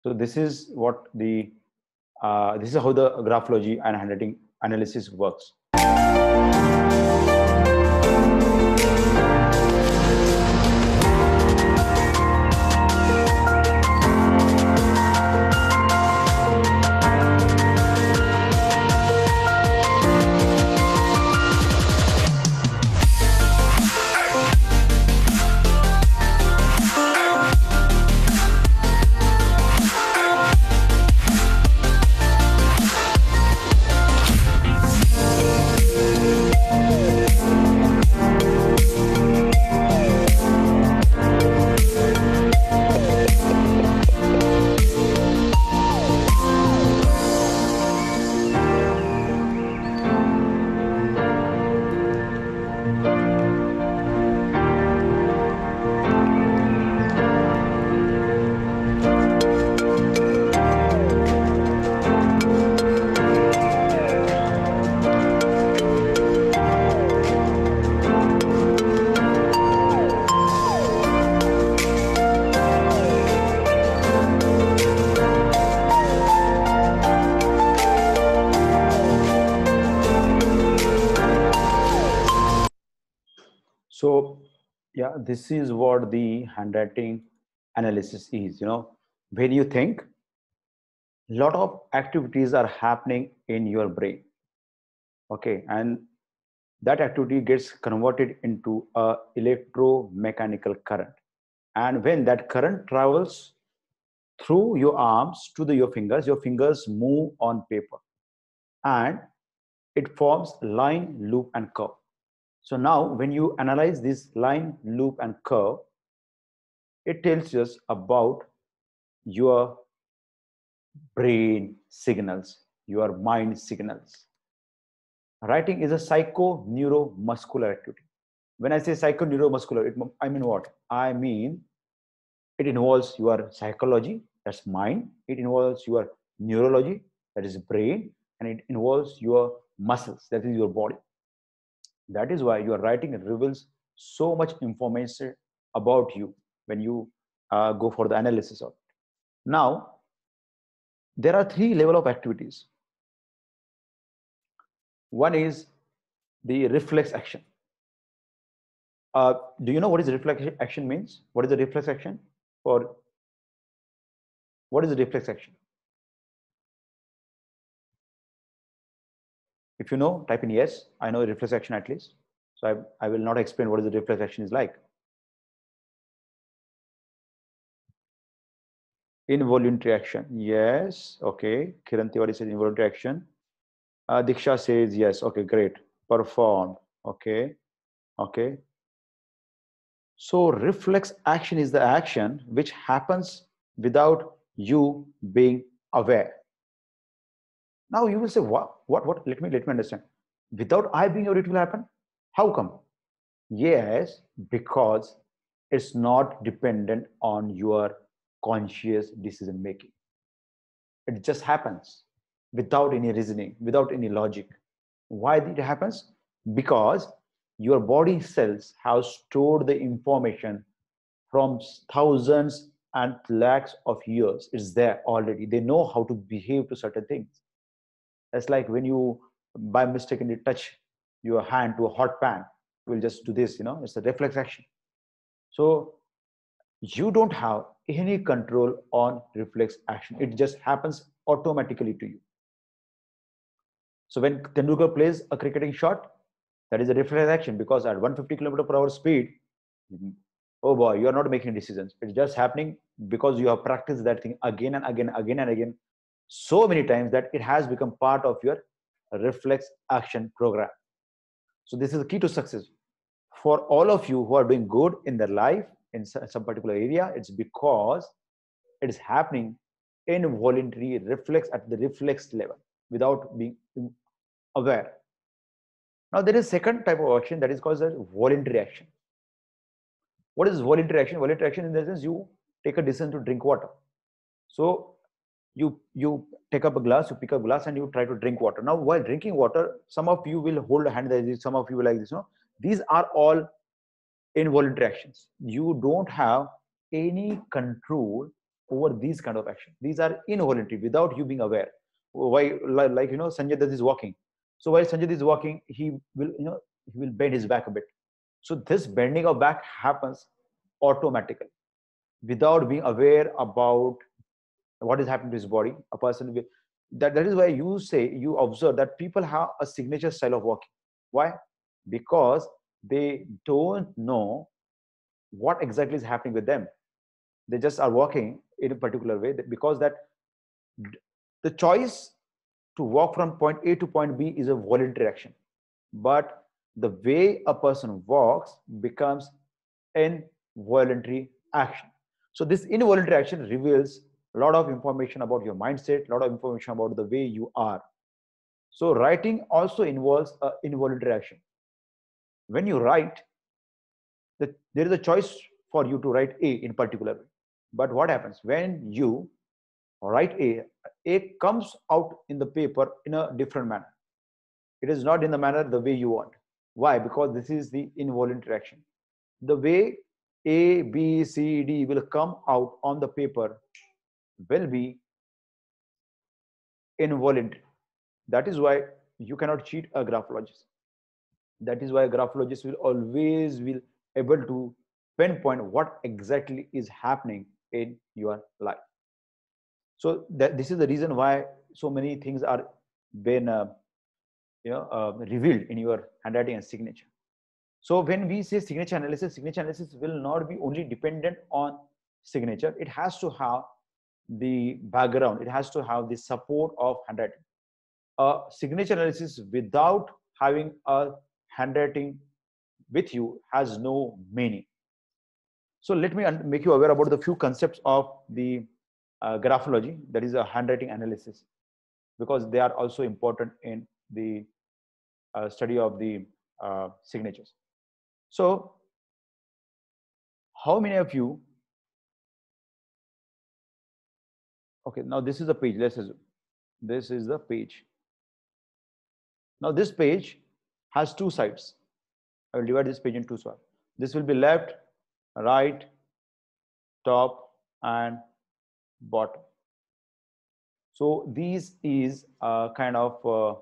So this is what the this is how the graphology and handwriting analysis works. So yeah, this is what the handwriting analysis is. When you think, a lot of activities are happening in your brain. Okay, and that activity gets converted into a electromechanical current. And when that current travels through your arms to your fingers move on paper, and it forms line, loop, and curve. So now when you analyze this line, loop, and curve, it tells us about your brain signals, your mind signals. Writing is a psycho-neuromuscular activity. When I say psycho-neuromuscular, I mean what? I mean it involves your psychology, that's mind. It involves your neurology, that is brain, and it involves your muscles, that is your body. That is why your writing reveals so much information about you when you go for the analysis of it. Now, there are three levels of activities. One is the reflex action. Do you know what is reflex action means? What is the reflex action? For what is the reflex action? If you know, type in yes. I know reflex action at least. So I will not explain what is the reflex action is like. Involuntary action. Yes. Okay. Kiran Tiwari says involuntary action. Diksha says yes. Okay, great. Performed. Okay. Okay. So reflex action is the action which happens without you being aware. Now you will say, what? Let me understand. Without I being aware, it will happen. How come? Yes, because it's not dependent on your conscious decision making. It just happens without any reasoning, without any logic. Why it happens? Because your body cells have stored the information from thousands and lakhs of years. It's there already. They know how to behave to certain things. It's like when you by mistakenly touch your hand to a hot pan, you will just do this, it's a reflex action. So you don't have any control on reflex action. It just happens automatically to you. So when Tendulkar plays a cricketing shot, that is a reflex action, because at 150 km per hour speed, oh boy, you are not making decisions. It's just happening because you have practiced that thing again and again so many times that it has become part of your reflex action program. So this is the key to success. For all of you who are doing good in their life in some particular area, it's because it is happening involuntary reflex at the reflex level without being aware. Now there is second type of action that is called as voluntary action. What is voluntary action? Voluntary action in the sense you take a decision to drink water. So you take up a glass, you pick up a glass and you try to drink water. Now while drinking water, some of you will hold a hand like this, some of you will like this. These are all involuntary actions. You don't have any control over these kind of action. These are involuntary without you being aware. Why, like Sanjay Dutt is walking. So while Sanjay Dutt is walking, he will he will bend his back a bit. So this bending of back happens automatically without being aware about what is happening to his body. A person will, that is why you say, you observe that people have a signature style of walking. Why? Because they don't know what exactly is happening with them. They just are walking in a particular way because that the choice to walk from point A to point B is a voluntary action, but the way a person walks becomes involuntary action. So this involuntary action reveals a lot of information about your mindset, a lot of information about the way you are. So writing also involves involuntary action. When you write, there is a choice for you to write A in particular way. But what happens when you write A comes out in the paper in a different manner. It is not in the manner the way you want. Why? Because this is the involuntary action. The way A, B, C, D will come out on the paper will be involuntary. That is why you cannot cheat a graphologist. That is why a graphologist will always will able to pinpoint what exactly is happening in your life. So this is the reason why so many things are been revealed in your handwriting and signature. So when we say signature analysis will not be only dependent on signature. It has to have the background. It has to have the support of handwriting. A signature analysis without having a handwriting with you has no meaning. So let me make you aware about the few concepts of the graphology, that is a handwriting analysis, because they are also important in the study of the signatures. So how many of you, okay, now this is the page, let's assume this is the page. Now this page has two sides. I will divide this page into two sides. This will be left, right, top, and bottom. So these is a kind of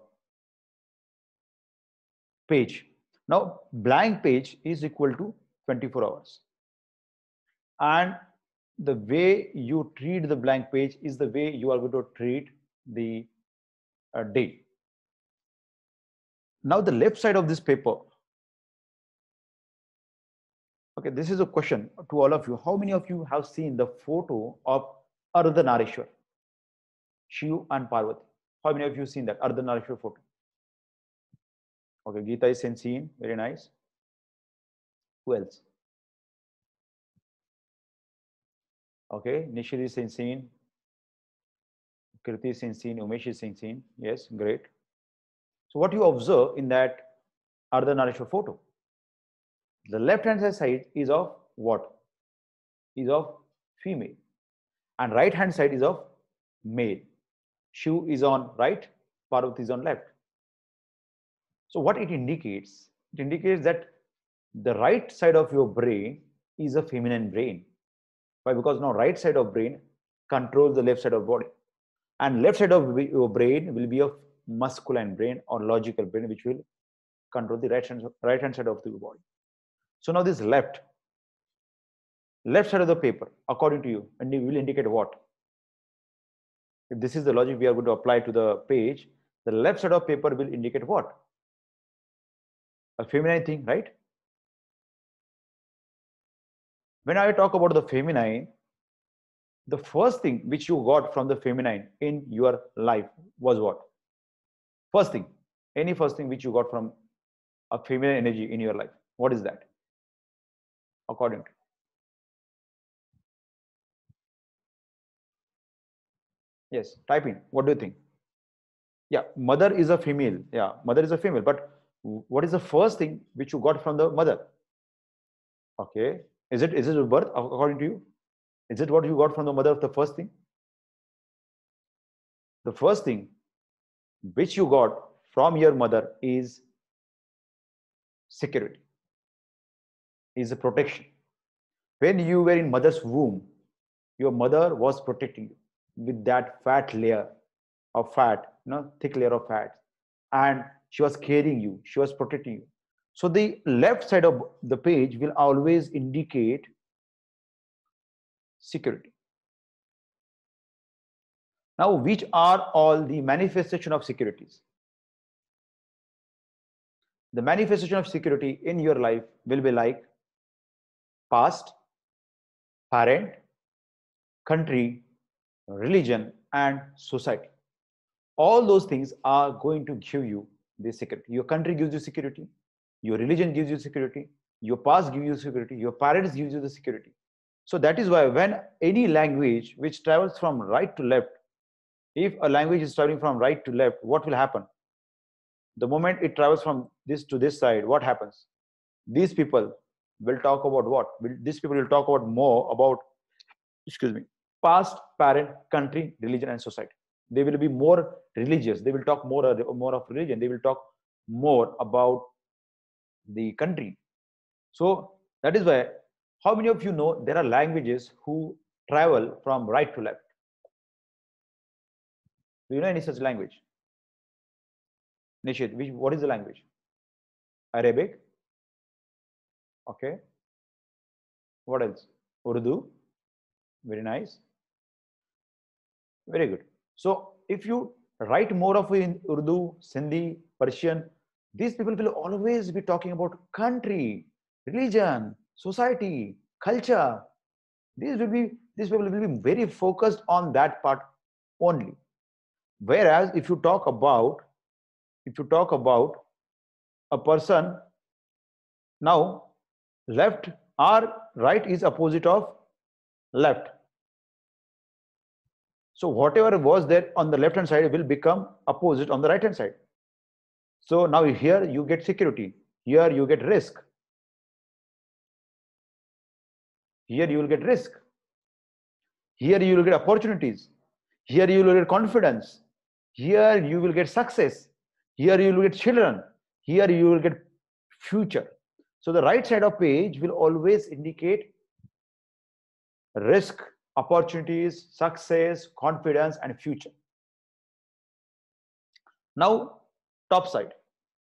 page. Now blank page is equal to 24 hours. And the way you treat the blank page is the way you are going to treat the day. Now the left side of this paper, okay, this is a question to all of you. How many of you have seen the photo of Ardhanarishwar, Shiv and Parvati? How many of you seen that Ardhanarishwar photo? Okay, Geeta is seen. Very nice. Who else? Okay, Nishid is seen. Kirti is seen. Umesh is seen. Yes, great. So what you observe in that Ardhanarishwar photo? The left-hand side is of what? Is of female. And right-hand side is of male. Shiv is on right, Parvati is on left. So what it indicates? It indicates that the right side of your brain is a feminine brain. Why? Because now right side of brain controls the left side of body. And left side of your brain will be a masculine brain or logical brain, which will control the right hand side of the body. So now this left side of the paper, according to you, and it will indicate what? If this is the logic we are going to apply to the page, the left side of paper will indicate what? A feminine thing, right? When I talk about the feminine, the first thing which you got from the feminine in your life was what? First thing, any first thing which you got from a feminine energy in your life, what is that? According to, yes, type in. What do you think? Yeah, mother is a female. Yeah, mother is a female. But what is the first thing which you got from the mother? Okay, is it birth according to you? Is it what you got from the mother? The first thing. The first thing which you got from your mother is security, is a protection. When you were in mother's womb, Your mother was protecting you with that fat layer of fat, thick layer of fat, and she was carrying you, she was protecting you. So the left side of the page will always indicate security. Now, which are all the manifestation of securities? The manifestation of security in your life will be like past, parent, country, religion, and society. All those things are going to give you the security. Your country gives you security, your religion gives you security, your past gives you security, your parents gives you the security. So that is why when any language which travels from right to left, if a language is traveling from right to left, what will happen? The moment it travels from this to this side, what happens? These people will talk about what? These people will talk about more about, excuse me, past, parent, country, religion, and society. They will be more religious. They will talk more of religion. They will talk more about the country. So that is why, how many of you know there are languages who travel from right to left? Do you know any such language? Nishit, what is the language? Arabic? Okay. What else? Urdu? Very nice. Very good. So if you write more of in Urdu, Sindhi, Persian, these people will always be talking about country, religion, society, culture. These people will be very focused on that part only. Whereas if you talk about a person, now left or right is opposite of left. So whatever was there on the left hand side will become opposite on the right hand side. So now here you get security, here you get risk, here you will get risk, here you will get opportunities, here you will get confidence, here you will get success, here you will get children, here you will get future. So the right side of page will always indicate risk, opportunities, success, confidence, and future. Now, top side.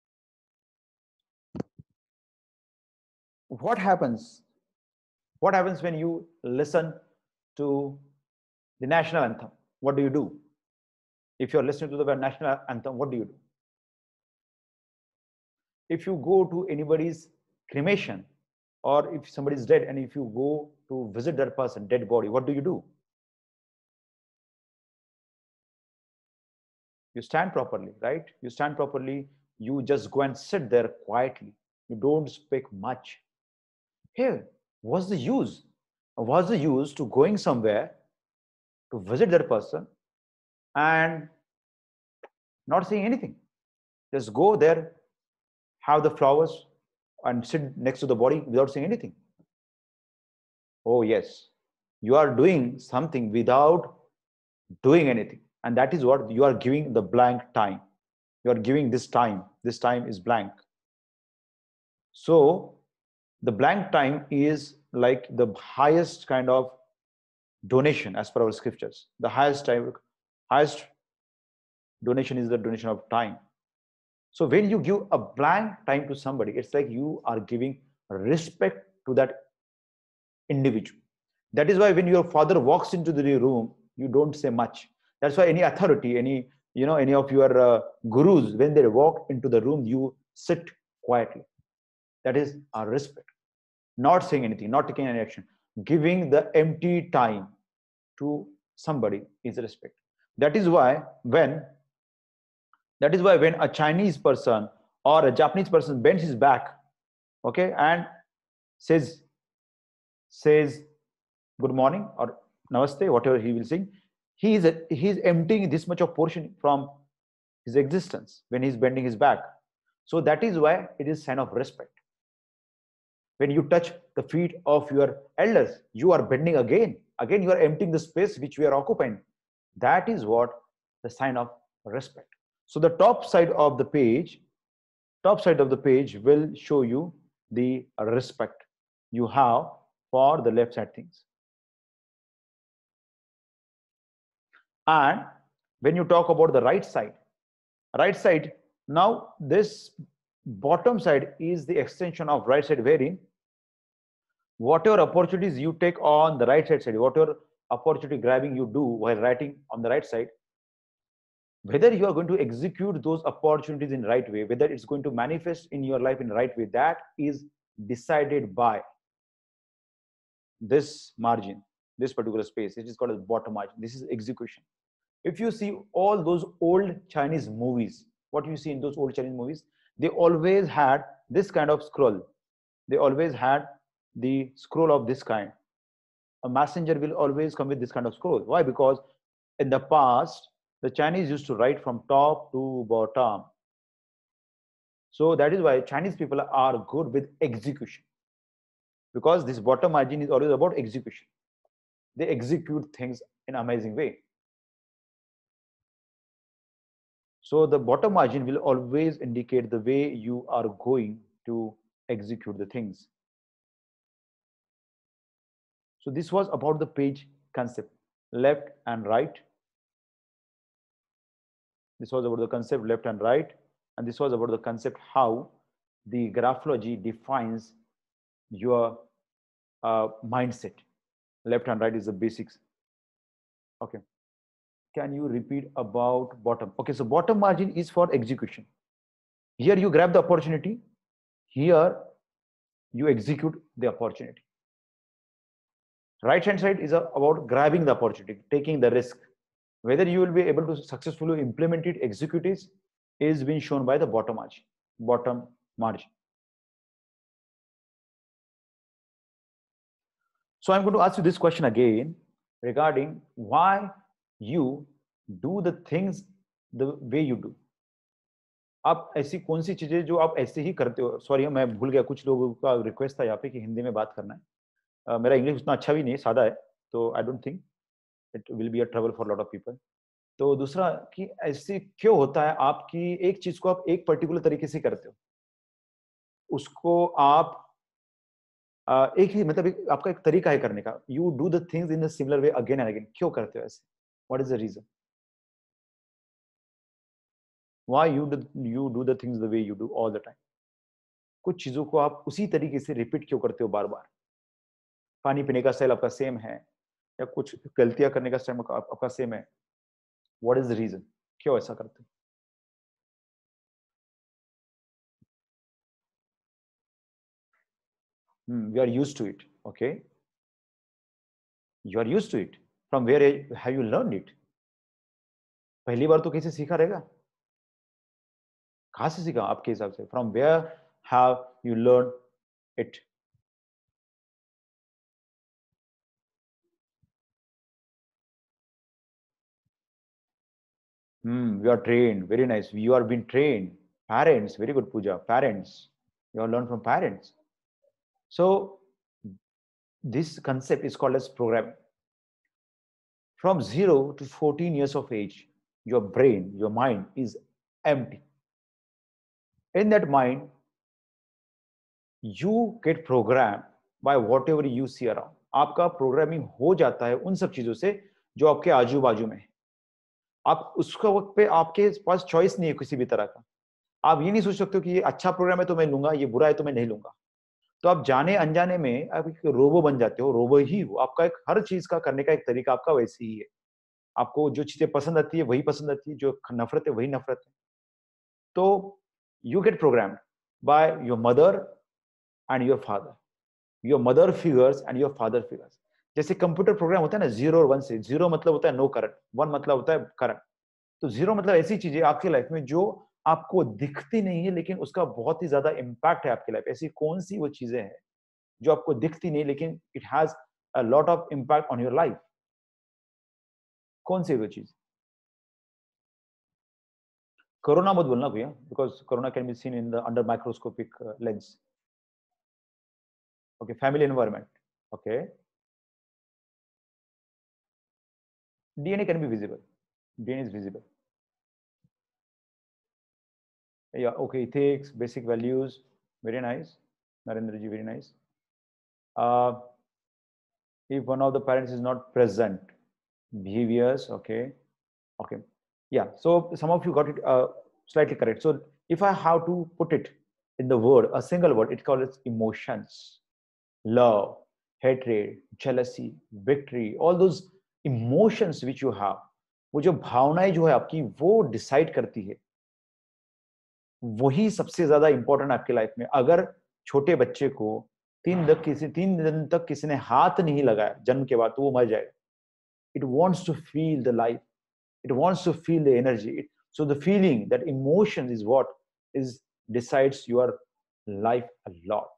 What happens? What happens when you listen to the national anthem? What do you do? If you're listening to the national anthem, what do you do? If you go to anybody's cremation, or if somebody is dead and if you go to visit that person, dead body, what do you do? You stand properly, right? You stand properly. You just go and sit there quietly. You don't speak much. Hey, what's the use? What's the use to going somewhere to visit that person and not saying anything? Just go there, have the flowers, and sit next to the body without saying anything. Oh, yes, you are doing something without doing anything. And that is what you are giving the blank time. You are giving this time. This time is blank. So the blank time is like the highest kind of donation as per our scriptures. The highest donation is the donation of time. So when you give a blank time to somebody, it's like you are giving respect to that individual. That is why when your father walks into the room, you don't say much. That's why any authority, any of your gurus, when they walk into the room, you sit quietly. That is our respect. Not saying anything, not taking any action. Giving the empty time to somebody is respect. That is why when a Chinese person or a Japanese person bends his back, okay, and says good morning or namaste, whatever he will sing, he is emptying this much of portion from his existence when he's bending his back. So that is why it is sign of respect. When you touch the feet of your elders, you are bending again you are emptying the space which we are occupying. That is what the sign of respect. So the top side of the page will show you the respect you have for the left side things. And when you talk about the right side, now this bottom side is the extension of right side, wherein whatever opportunities you take on the right side, whatever opportunity grabbing you do while writing on the right side, whether you are going to execute those opportunities in right way, whether it's going to manifest in your life in the right way, that is decided by this margin, this particular space. It is called as bottom margin. This is execution. If you see all those old Chinese movies, what you see in those old Chinese movies, they always had this kind of scroll. They always had the scroll of this kind. A messenger will always come with this kind of scroll. Why? Because in the past, the Chinese used to write from top to bottom. So that is why Chinese people are good with execution, because this bottom margin is always about execution. They execute things in an amazing way. So the bottom margin will always indicate the way you are going to execute the things. So this was about the page concept, left and right. This was about the concept left and right. And this was about the concept how the graphology defines your mindset. Left and right is the basics. Okay. Can you repeat about bottom? Okay, so bottom margin is for execution. Here you grab the opportunity. Here you execute the opportunity. Right hand side is about grabbing the opportunity, taking the risk. Whether you will be able to successfully implement it, execute it, is being shown by the bottom margin. Bottom margin. So I'm going to ask you this question again regarding why you do the things the way you do. आप ऐसी कौन सी चीजें जो आप ऐसे ही करते हो? Sorry मैं भूल गया, कुछ लोगों का रिक्वेस्ट था यहाँ पे कि हिंदी में बात करना है. मेरा इंग्लिश उतना अच्छा भी नहीं है, सादा है, तो I don't think it will be a trouble for lot of people. तो दूसरा कि ऐसे क्यों होता है आपकी एक चीज को आप एक पर्टिकुलर तरीके से करते हो, उसको आप एक ही मतलब आपका एक तरीका है करने का. You do the things in a similar way again and again. क्यों करते हो ऐसे? What is the reason? Why you do the things the way you do all the time? कुछ चीजों को आप उसी तरीके से रिपीट क्यों करते हो बार बार? पानी पीने का स्टाइल आपका सेम है, या कुछ गलतियां करने का स्टाइल आपका सेम है? What is the reason? क्यों ऐसा करते हो? We are used to it. Okay, you are used to it. From where have you learned it? पहली बार तो कैसे सीखा रहेगा? कहाँ से सीखा आपके हिसाब से? From where have you learned it? You are trained. Very nice. You are being trained. Parents, very good, Pooja. Parents, you have learned from parents. So this concept is called as programming. From 0 to 14 years of age, your brain, your mind is empty. In that mind, you get programmed by whatever you see around. आपका programming हो जाता है उन सब चीजों से जो आपके आजू बाजू में है. आप उसका वक्त पे आपके पास चॉइस नहीं है किसी भी तरह का. आप ये नहीं सोच सकते कि ये अच्छा प्रोग्राम है तो मैं लूंगा, ये बुरा है तो मैं नहीं लूंगा. तो आप जाने अनजाने में आप एक रोबो बन जाते हो. रोबो ही हो. आपका एक हर चीज का करने का एक तरीका आपका वैसे ही है. आपको जो चीजें पसंद आती है वही पसंद आती है, जो नफरत है वही नफरत है. तो you get programmed by your mother and your father. Your mother figures and your father figures. जैसे कंप्यूटर प्रोग्राम होता है ना 0 और 1 से. 0 मतलब होता है नो करंट, 1 मतलब होता है करंट. तो 0 मतलब ऐसी चीजें आपकी लाइफ में जो आपको दिखती नहीं है लेकिन उसका बहुत ही ज्यादा इम्पैक्ट है आपकी लाइफ. ऐसी कौन सी वो चीजें हैं जो आपको दिखती नहीं लेकिन it has a lot of impact on your life? कौन सी वो चीज? कोरोना मत बोलना भैया, because corona can be seen in the under microscopic lens. Okay, family environment. Okay, DNA can be visible. DNA is visible. Yeah, okay, ethics, basic values, very nice. Narendra ji, very nice. If one of the parents is not present, behaviors, okay. Okay. Yeah. So some of you got it slightly correct. So if I have to put it in the word, a single word, it calls emotions, love, hatred, jealousy, victory, all those emotions which you have. वो जो भावनाएं जो है आपकी वो decide करती है, वही सबसे ज्यादा इंपॉर्टेंट आपकी लाइफ में. अगर छोटे बच्चे को 3 दिन तक किसी ने हाथ नहीं लगाया जन्म के बाद, तो वो मर जाएगा. It wants to feel the life. It wants to feel the energy. So the feeling, that emotion is what is decides your life a lot.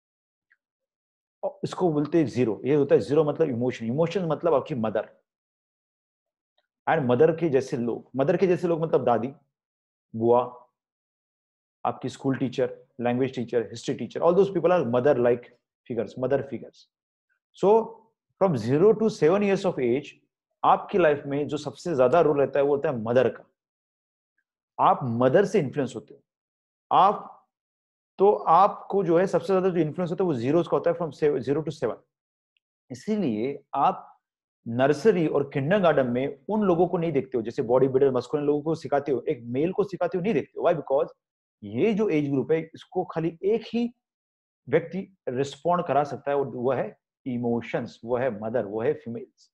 इसको बोलते हैं जीरो. ये होता है जीरो मतलब इमोशन. इमोशन मतलब आपकी मदर. एंड मदर के जैसे लोग, मदर के जैसे लोग मतलब दादी, बुआ, आपकी school teacher, language teacher, history teacher, all those people are mother like figures, mother figures. So from 0 to 7 years of age आपकी लाइफ में जो सबसे ज्यादा रोल रहता है वो होता है मदर का. आप मदर से इन्फ्लुएंस होते हो. आप तो आपको जो है सबसे ज्यादा जो इन्फ्लुएंस होता है वो जीरोस का होता है, फ्रॉम 0 to 7. इसीलिए आप नर्सरी और किंडरगार्टन में उन लोगों को नहीं देखते हो जैसे बॉडी बिल्डर मस्कुलिन लोगों को सिखाते हो, एक मेल को सिखाते हो नहीं देखते हो. व्हाई? बिकॉज ये जो एज ग्रुप है इसको खाली एक ही व्यक्ति रिस्पॉन्ड करा सकता है, और वो है इमोशंस, वो है मदर, वो है फीमेल्स.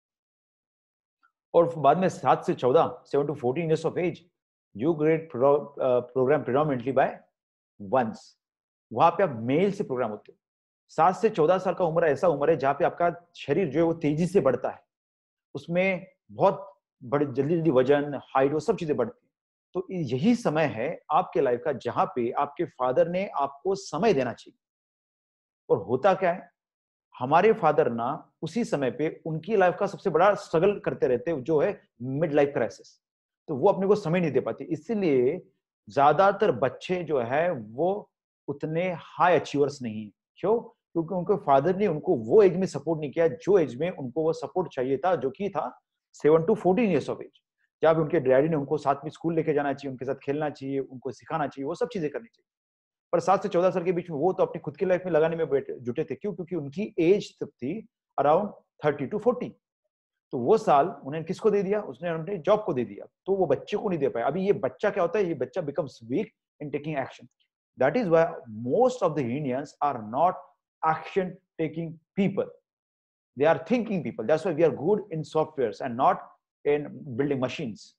और बाद में 7 से 14, 7 to 14 years of age, you grade program predominantly by ones. वहां पे आप मेल से प्रोग्राम होते हो. 7 से 14 साल का उम्र ऐसा उम्र है जहां पे आपका शरीर जो है वो तेजी से बढ़ता है. उसमें बहुत बड़े जल्दी जल्दी वजन, हाइट, वो सब चीजें बढ़ती हैं. तो यही समय है आपके लाइफ का जहां पे आपके फादर ने आपको समय देना चाहिए. और होता क्या है, हमारे फादर ना उसी समय पे उनकी लाइफ का सबसे बड़ा स्ट्रगल करते रहते जो है मिड लाइफ क्राइसिस. तो वो अपने को समय नहीं दे पाते. इसीलिए ज्यादातर बच्चे जो है वो उतने हाई अचीवर्स नहीं है. क्यों? क्योंकि उनके फादर ने उनको वो एज में सपोर्ट नहीं किया जो एज में उनको वो सपोर्ट चाहिए था, जो कि था 7 to 14 years ऑफ एज. जब उनके डैडी ने उनको साथ में स्कूल लेके जाना चाहिए, उनके साथ खेलना चाहिए, उनको सिखाना चाहिए, वो सब चीजें करनी चाहिए. पर 7 से 14 साल के बीच में वो तो अपनी खुद की लाइफ में लगाने में जुटे थे. क्यों? क्योंकि उनकी एज तब थी अराउंड 30 to 40. तो वो साल उन्हें किसको दे दिया? उसने अपने जॉब को दे दिया. तो वो बच्चे को नहीं दे पाया. अभी ये बच्चा क्या होता है, ये बच्चा becomes weak in taking action. That is why most of the Indians are not action taking people. They are thinking people. That's why we are good in softwares and not in building machines.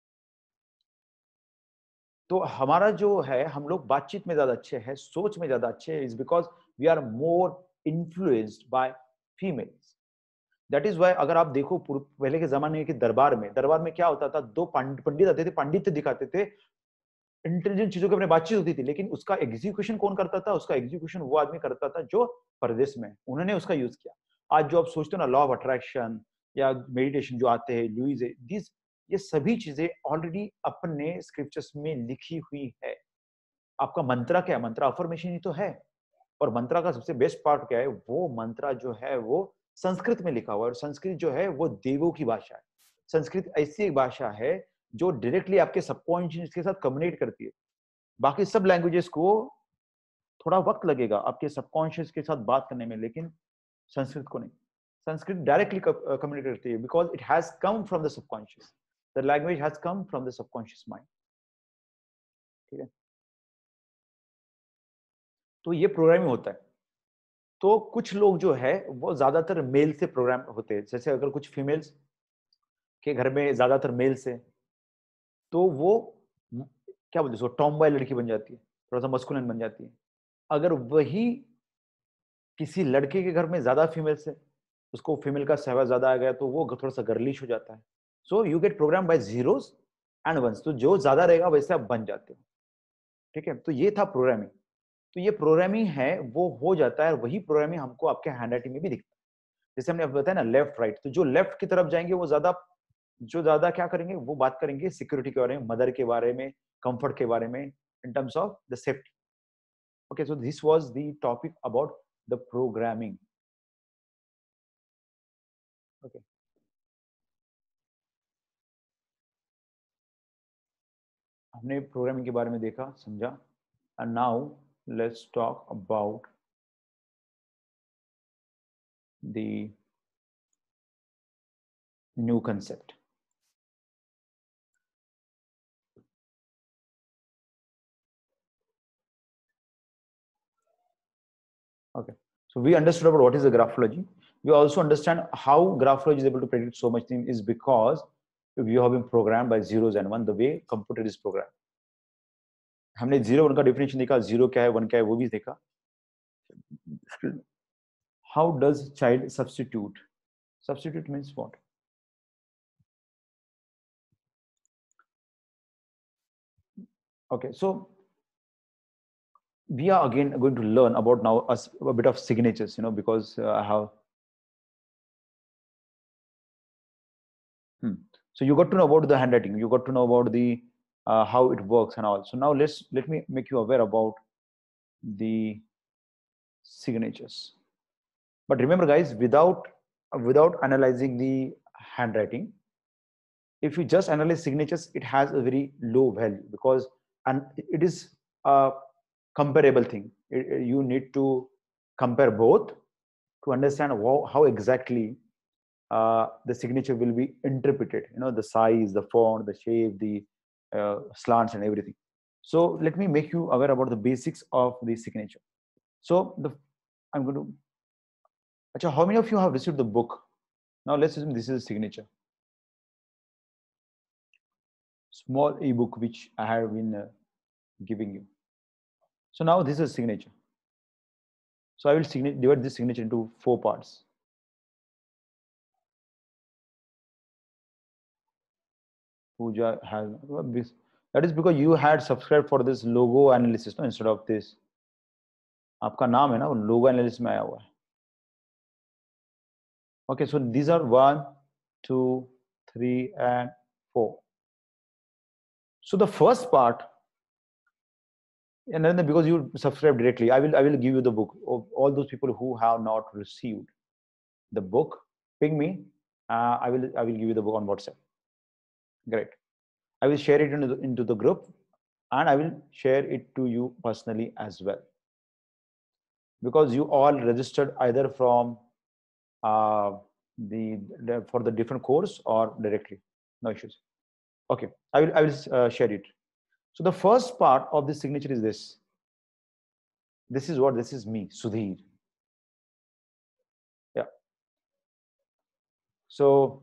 तो हमारा जो है, हम लोग बातचीत में ज्यादा अच्छे हैं, सोच में ज्यादा अच्छे हैं, is because we are more influenced by females. That is why अगर आप देखो पहले के जमाने के दरबार में क्या होता था, दो पंडित आते थे, पंडित दिखाते थे, इंटेलिजेंट चीजों के अपने बातचीत होती थी, लेकिन उसका एग्जीक्यूशन कौन करता था? उसका एग्जीक्यूशन वो आदमी करता था जो परदेश में, उन्होंने उसका यूज किया. आज जो आप सोचते हो ना, लॉ ऑफ अट्रैक्शन या मेडिटेशन जो आते हैं, लुइस, दिस, ये सभी चीजें ऑलरेडी अपने स्क्रिप्चर्स में लिखी हुई है. आपका मंत्रा क्या है? मंत्रा अफर्मेशन ही तो है. और मंत्रा का सबसे बेस्ट पार्ट क्या है? वो मंत्रा जो है वो संस्कृत में लिखा हुआ है. और संस्कृत जो है वो देवों की भाषा है. संस्कृत ऐसी एक भाषा है जो डायरेक्टली आपके सबकॉन्शियस के साथ कम्युनिकेट करती है. बाकी सब लैंग्वेजेस को थोड़ा वक्त लगेगा आपके सबकॉन्शियस के साथ बात करने में, लेकिन संस्कृत को नहीं. संस्कृत डायरेक्टली कम्युनिकेट करती है because it has come from the subconscious. The language has come from the subconscious mind. ठीक है? तो ये प्रोग्रामिंग होता है. तो कुछ लोग जो है वो ज्यादातर मेल से प्रोग्राम होते हैं. जैसे अगर कुछ फीमेल्स के घर में ज्यादातर मेल्स है, तो वो क्या बोलते हैं, टॉम बॉय लड़की बन जाती है, थोड़ा सा मस्कुलिन बन जाती है. अगर वही किसी लड़के के घर में ज्यादा फीमेल्स है, उसको फीमेल का सहवास ज्यादा आ गया, तो वो थोड़ा सा गर्लिश हो जाता है. So you get program by zeros and ones. तो जो ज्यादा रहेगा वैसे आप बन जाते हो. ठीक है? तो ये था प्रोग्रामिंग. तो ये प्रोग्रामिंग है वो हो जाता है, और वही प्रोग्रामिंग हमको आपके हैंडराइटिंग में भी दिखता है. जैसे हमने बताया ना, लेफ्ट राइट, तो जो लेफ्ट की तरफ जाएंगे वो ज्यादा, जो ज्यादा क्या करेंगे, वो बात करेंगे सिक्योरिटी के बारे में, मदर के बारे में, कंफर्ट के बारे में, in terms of the safety. Okay, so this was the topic about the programming. Okay, हमने प्रोग्रामिंग के बारे में देखा, समझा. And now let's talk about the new concept. Okay. So we understood about what is the graphology. We also understand how graphology is able to predict so much thing is because you have been programmed by zeros and one, the way computer is programmed. हमने 0 1 का definition देखा, 0 क्या है 1 क्या है वो भी देखा. How does child substitute? Substitute means what? Okay, so we are again going to learn about now a bit of signatures, you know, because I have. So you got to know about the handwriting. You got to know about the how it works and all. So now let me make you aware about the signatures. But remember, guys, without analyzing the handwriting, if you just analyze signatures, it has a very low value because and it is a comparable thing. You need to compare both to understand how exactly the signature will be interpreted. You know, the size, the font, the shape, the slants, and everything. So let me make you aware about the basics of the signature. So I'm going to. Achha, how many of you have received the book? Now let's assume this is a signature. Small ebook which I have been giving you. So now this is a signature. So I will divide this signature into 4 parts. Pooja has that is because you had subscribed for this logo analysis, no, instead of this. आपका नाम है ना logo analysis में आया हुआ है. Okay, so these are 1, 2, 3, and 4. So the first part, and then because you subscribe directly, I will give you the book. All those people who have not received the book, ping me. I will give you the book on WhatsApp. Great. I will share it into the group, and I will share it to you personally as well. Because you all registered either from for the different course or directly. No issues. Okay, I will share it. So the first part of this signature is this. This is me, Sudhir. Yeah. So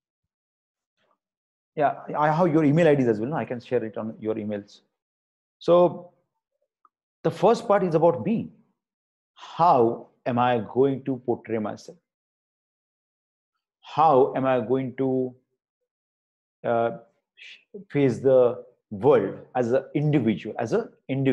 yeah, I have your email IDs as well. No? I can share it on your emails. So the first part is about me. How am I going to portray myself? How am I going to face the world as an individual, as a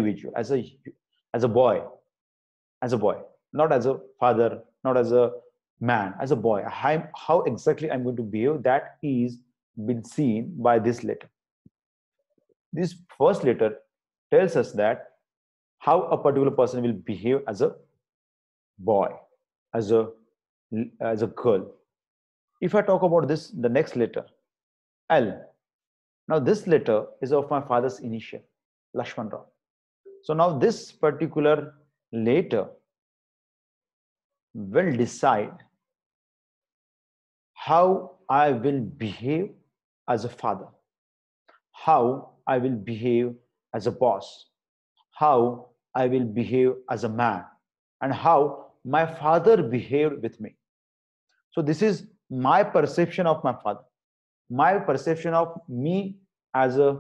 boy, not as a father, not as a man, as a boy. How exactly I'm going to behave, that is been seen by this letter. This first letter tells us that how a particular person will behave as a boy, as a girl. If I talk about this, the next letter, L. Now this letter is of my father's initial, Lakshman Rao. So now this particular letter will decide how I will behave as a father, how I will behave as a boss, how I will behave as a man, and how my father behaved with me. So this is my perception of my father, my perception of me as a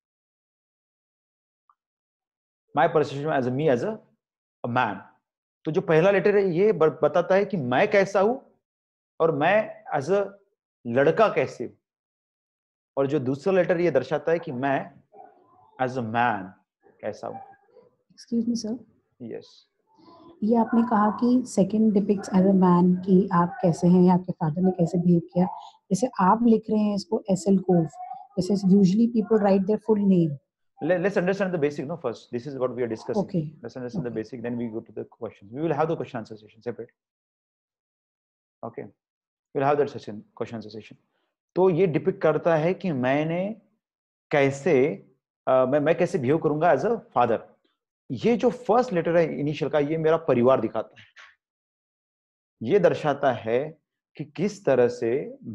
man. तो जो पहला letter है ये बताता है कि मैं कैसा हूं और मैं एज अ लड़का कैसे हूं, और जो दूसरा लेटर ये दर्शाता है कि मैं एज अ मैन कैसा हूं. Excuse me sir. यस. ये आपने कहा कि second depicts as a man कि आप कैसे हैं, आपके फादर ने कैसे बिहेव किया. जैसे आप लिख रहे हैं इसको एसएल कोव, जैसे usually people write their full name. Let's understand the basic, no, first. This is what we are discussing. Okay. Let's understand the basic, then we go to the questions. We will have the question answer session separate. Okay. We'll have that session, question answer session. तो ये depict करता है कि मैंने कैसे मैं कैसे behave करूंगा एज अ फादर. ये जो फर्स्ट लेटर है इनिशियल का, ये मेरा परिवार दिखाता है. ये दर्शाता है कि किस तरह से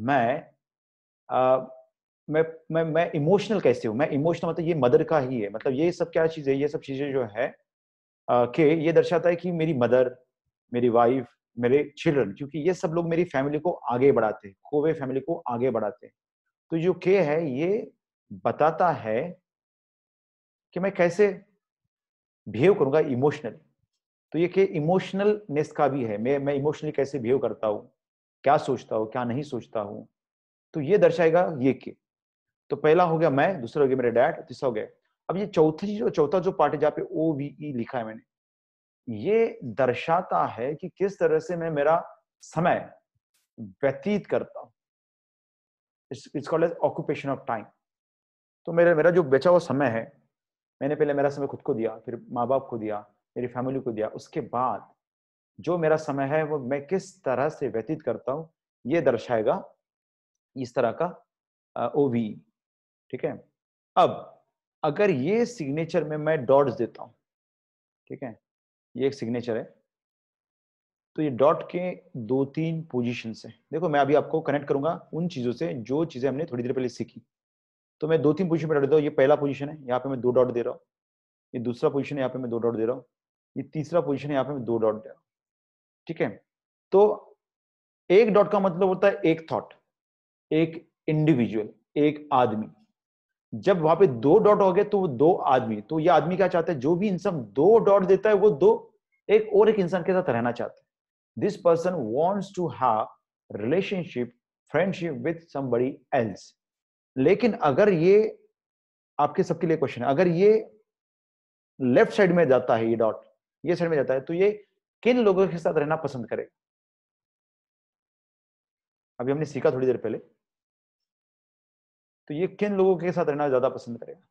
मैं इमोशनल कैसे हूं. मैं इमोशनल मतलब ये मदर का ही है, मतलब ये सब क्या चीज है, ये सब चीजें जो है कि ये दर्शाता है कि मेरी मदर, मेरी वाइफ, मेरे चिल्ड्रन, क्योंकि ये सब लोग मेरी फैमिली को आगे बढ़ाते हैं, खोवे फैमिली को आगे बढ़ाते हैं। तो जो के है ये बताता है कि मैं कैसे बिहेव करूंगा इमोशनली। तो ये के इमोशनलनेस का भी है, मैं इमोशनली कैसे बिहेव करता हूँ, क्या सोचता हूँ, क्या नहीं सोचता हूँ, तो ये दर्शाएगा ये के। तो पहला हो गया मैं, दूसरा हो गया मेरे डैड, तीसरा हो गया। अब ये चौथा जो पार्ट है जहाँ पे OVE लिखा है मैंने, ये दर्शाता है कि किस तरह से मैं मेरा समय व्यतीत करता हूँ। It's called as occupation of time. तो मेरा मेरा जो बचा हुआ समय है, मैंने पहले मेरा समय खुद को दिया, फिर माँ बाप को दिया, मेरी फैमिली को दिया, उसके बाद जो मेरा समय है वो मैं किस तरह से व्यतीत करता हूँ, ये दर्शाएगा इस तरह का OVE। ठीक है। अब अगर ये सिग्नेचर में मैं डॉट्स देता हूँ, ठीक है, ये एक सिग्नेचर है, तो ये डॉट के 2-3 पोजीशंस हैं। देखो मैं अभी आपको कनेक्ट करूंगा उन चीजों से जो चीजें हमने थोड़ी देर पहले सीखी। तो मैं 2-3 पोजीशन पे डॉट देता हूँ। ये पहला पोजीशन है, यहाँ पे मैं 2 डॉट दे रहा हूँ। ये दूसरा पोजीशन है, यहाँ पे मैं 2 डॉट दे रहा हूँ। ये तीसरा पोजीशन है, यहाँ पे मैं 2 डॉट दे रहा हूँ। ठीक है। तो एक डॉट का मतलब होता है एक थॉट, एक इंडिविजुअल, एक आदमी। जब वहां पे 2 डॉट हो गए तो वो 2 आदमी। तो ये आदमी क्या चाहता है, जो भी इंसान 2 डॉट देता है वो एक और एक इंसान के साथ रहना चाहता है। This person wants to have relationship, friendship with somebody else। लेकिन अगर ये आपके सबके लिए क्वेश्चन है, अगर ये लेफ्ट साइड में जाता है, ये डॉट ये साइड में जाता है, तो ये किन लोगों के साथ रहना पसंद करेगा? अभी हमने सीखा थोड़ी देर पहले। तो ये किन लोगों के साथ रहना ज्यादा पसंद करेगा?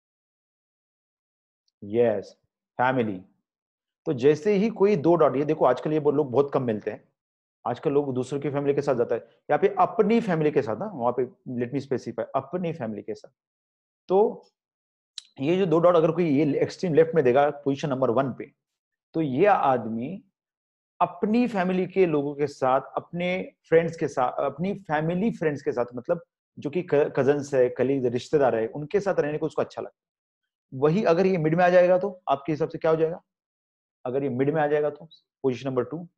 Yes, family. तो जैसे ही कोई 2 डॉट, ये देखो आजकल ये लोग बहुत कम मिलते हैं। आजकल लोग दूसरों की फैमिली के साथ जाता है, यहाँ पे अपनी फैमिली के साथ ना, वहां पे लेट मी स्पेसिफाई, अपनी फैमिली के साथ। तो ये जो 2 डॉट अगर कोई ये एक्सट्रीम लेफ्ट में देगा पोजीशन नंबर 1 पे, तो ये आदमी अपनी फैमिली के लोगों के साथ, अपने फ्रेंड्स के साथ, अपनी फैमिली फ्रेंड्स के साथ, मतलब जो कि कजन्स है, कलीग, रिश्तेदार है, उनके साथ रहने को उसको अच्छा लगता है। वही अगर ये मिड में आ जाएगा तो आपके हिसाब से क्या हो जाएगा? अगर ये मिड में आ जाएगा तो पोजीशन नंबर 2,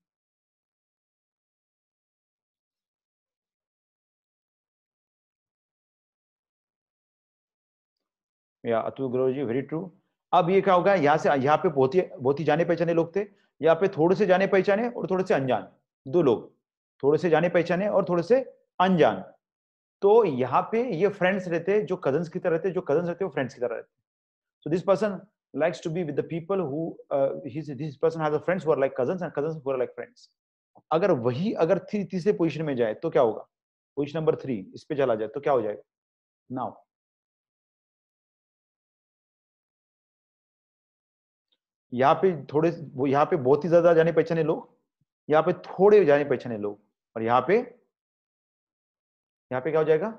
या अतुल ग्रोवर जी, वेरी ट्रू। अब ये क्या होगा, यहाँ से यहाँ पे बहुत ही जाने पहचाने लोग थे, यहाँ पे थोड़े से जाने पहचाने और थोड़े से अनजान, 2 लोग, थोड़े से जाने पहचाने और थोड़े से अनजान। तो यहाँ पे ये फ्रेंड्स रहते, जो कजन्स की तरह रहते, जो कजन्स रहते वो फ्रेंड्स की तरह रहते। So this person likes to be with the people who this person has a friends who are like cousins and cousins who are like friends। अगर वही अगर तीसरे पोजीशन में जाए तो क्या होगा? पोजीशन नंबर 3 इस पे चला जाए तो क्या हो जाएगा? नाउ यहाँ पे यहाँ पे बहुत ही ज्यादा जाने पहचाने लोग, यहाँ पे थोड़े जाने पहचाने लोग, और यहाँ पे क्या हो जाएगा?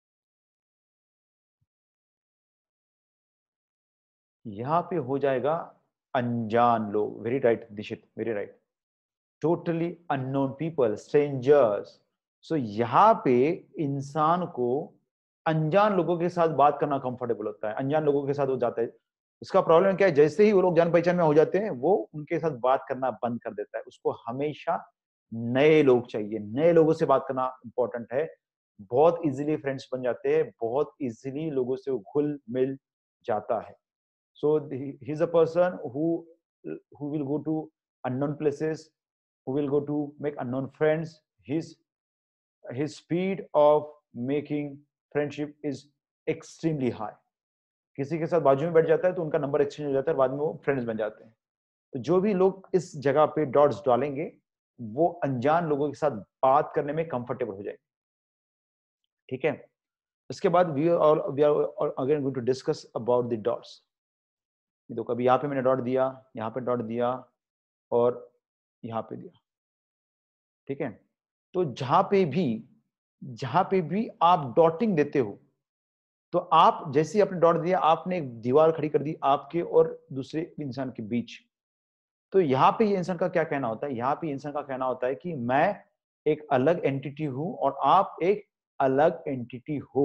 यहाँ पे हो जाएगा अनजान लोग। Very right Dishit, very right. Totally unknown people, strangers. So यहाँ पे इंसान को अनजान लोगों के साथ बात करना कंफर्टेबल होता है, अनजान लोगों के साथ वो जाता है। उसका प्रॉब्लम क्या है, जैसे ही वो लोग जान पहचान में हो जाते हैं वो उनके साथ बात करना बंद कर देता है। उसको हमेशा नए लोग चाहिए, नए लोगों से बात करना इंपॉर्टेंट है। बहुत इजीली फ्रेंड्स बन जाते हैं, बहुत इजीली लोगों से घुल मिल जाता है। So he's a person who will go to unknown places, who will go to make unknown friends. His speed of making friendship is extremely high। किसी के साथ बाजू में बैठ जाता है तो उनका नंबर एक्सचेंज हो जाता है, बाद में वो फ्रेंड्स बन जाते हैं। तो जो भी लोग इस जगह पे डॉट्स डालेंगे वो अनजान लोगों के साथ बात करने में कंफर्टेबल हो जाएंगे। ठीक है। इसके बाद we are again going to discuss about the dots. देखो कभी यहाँ पे मैंने डॉट दिया, यहाँ पे डॉट दिया और यहाँ पे दिया। ठीक है। तो जहां पे भी आप डॉटिंग देते हो, तो आप जैसे ही आपने डॉट दिया, आपने एक दीवार खड़ी कर दी आपके और दूसरे इंसान के बीच। तो यहाँ पे ये इंसान का क्या कहना होता है? यहाँ पे इंसान का कहना होता है कि मैं एक अलग एंटिटी हूं और आप एक अलग एंटिटी हो।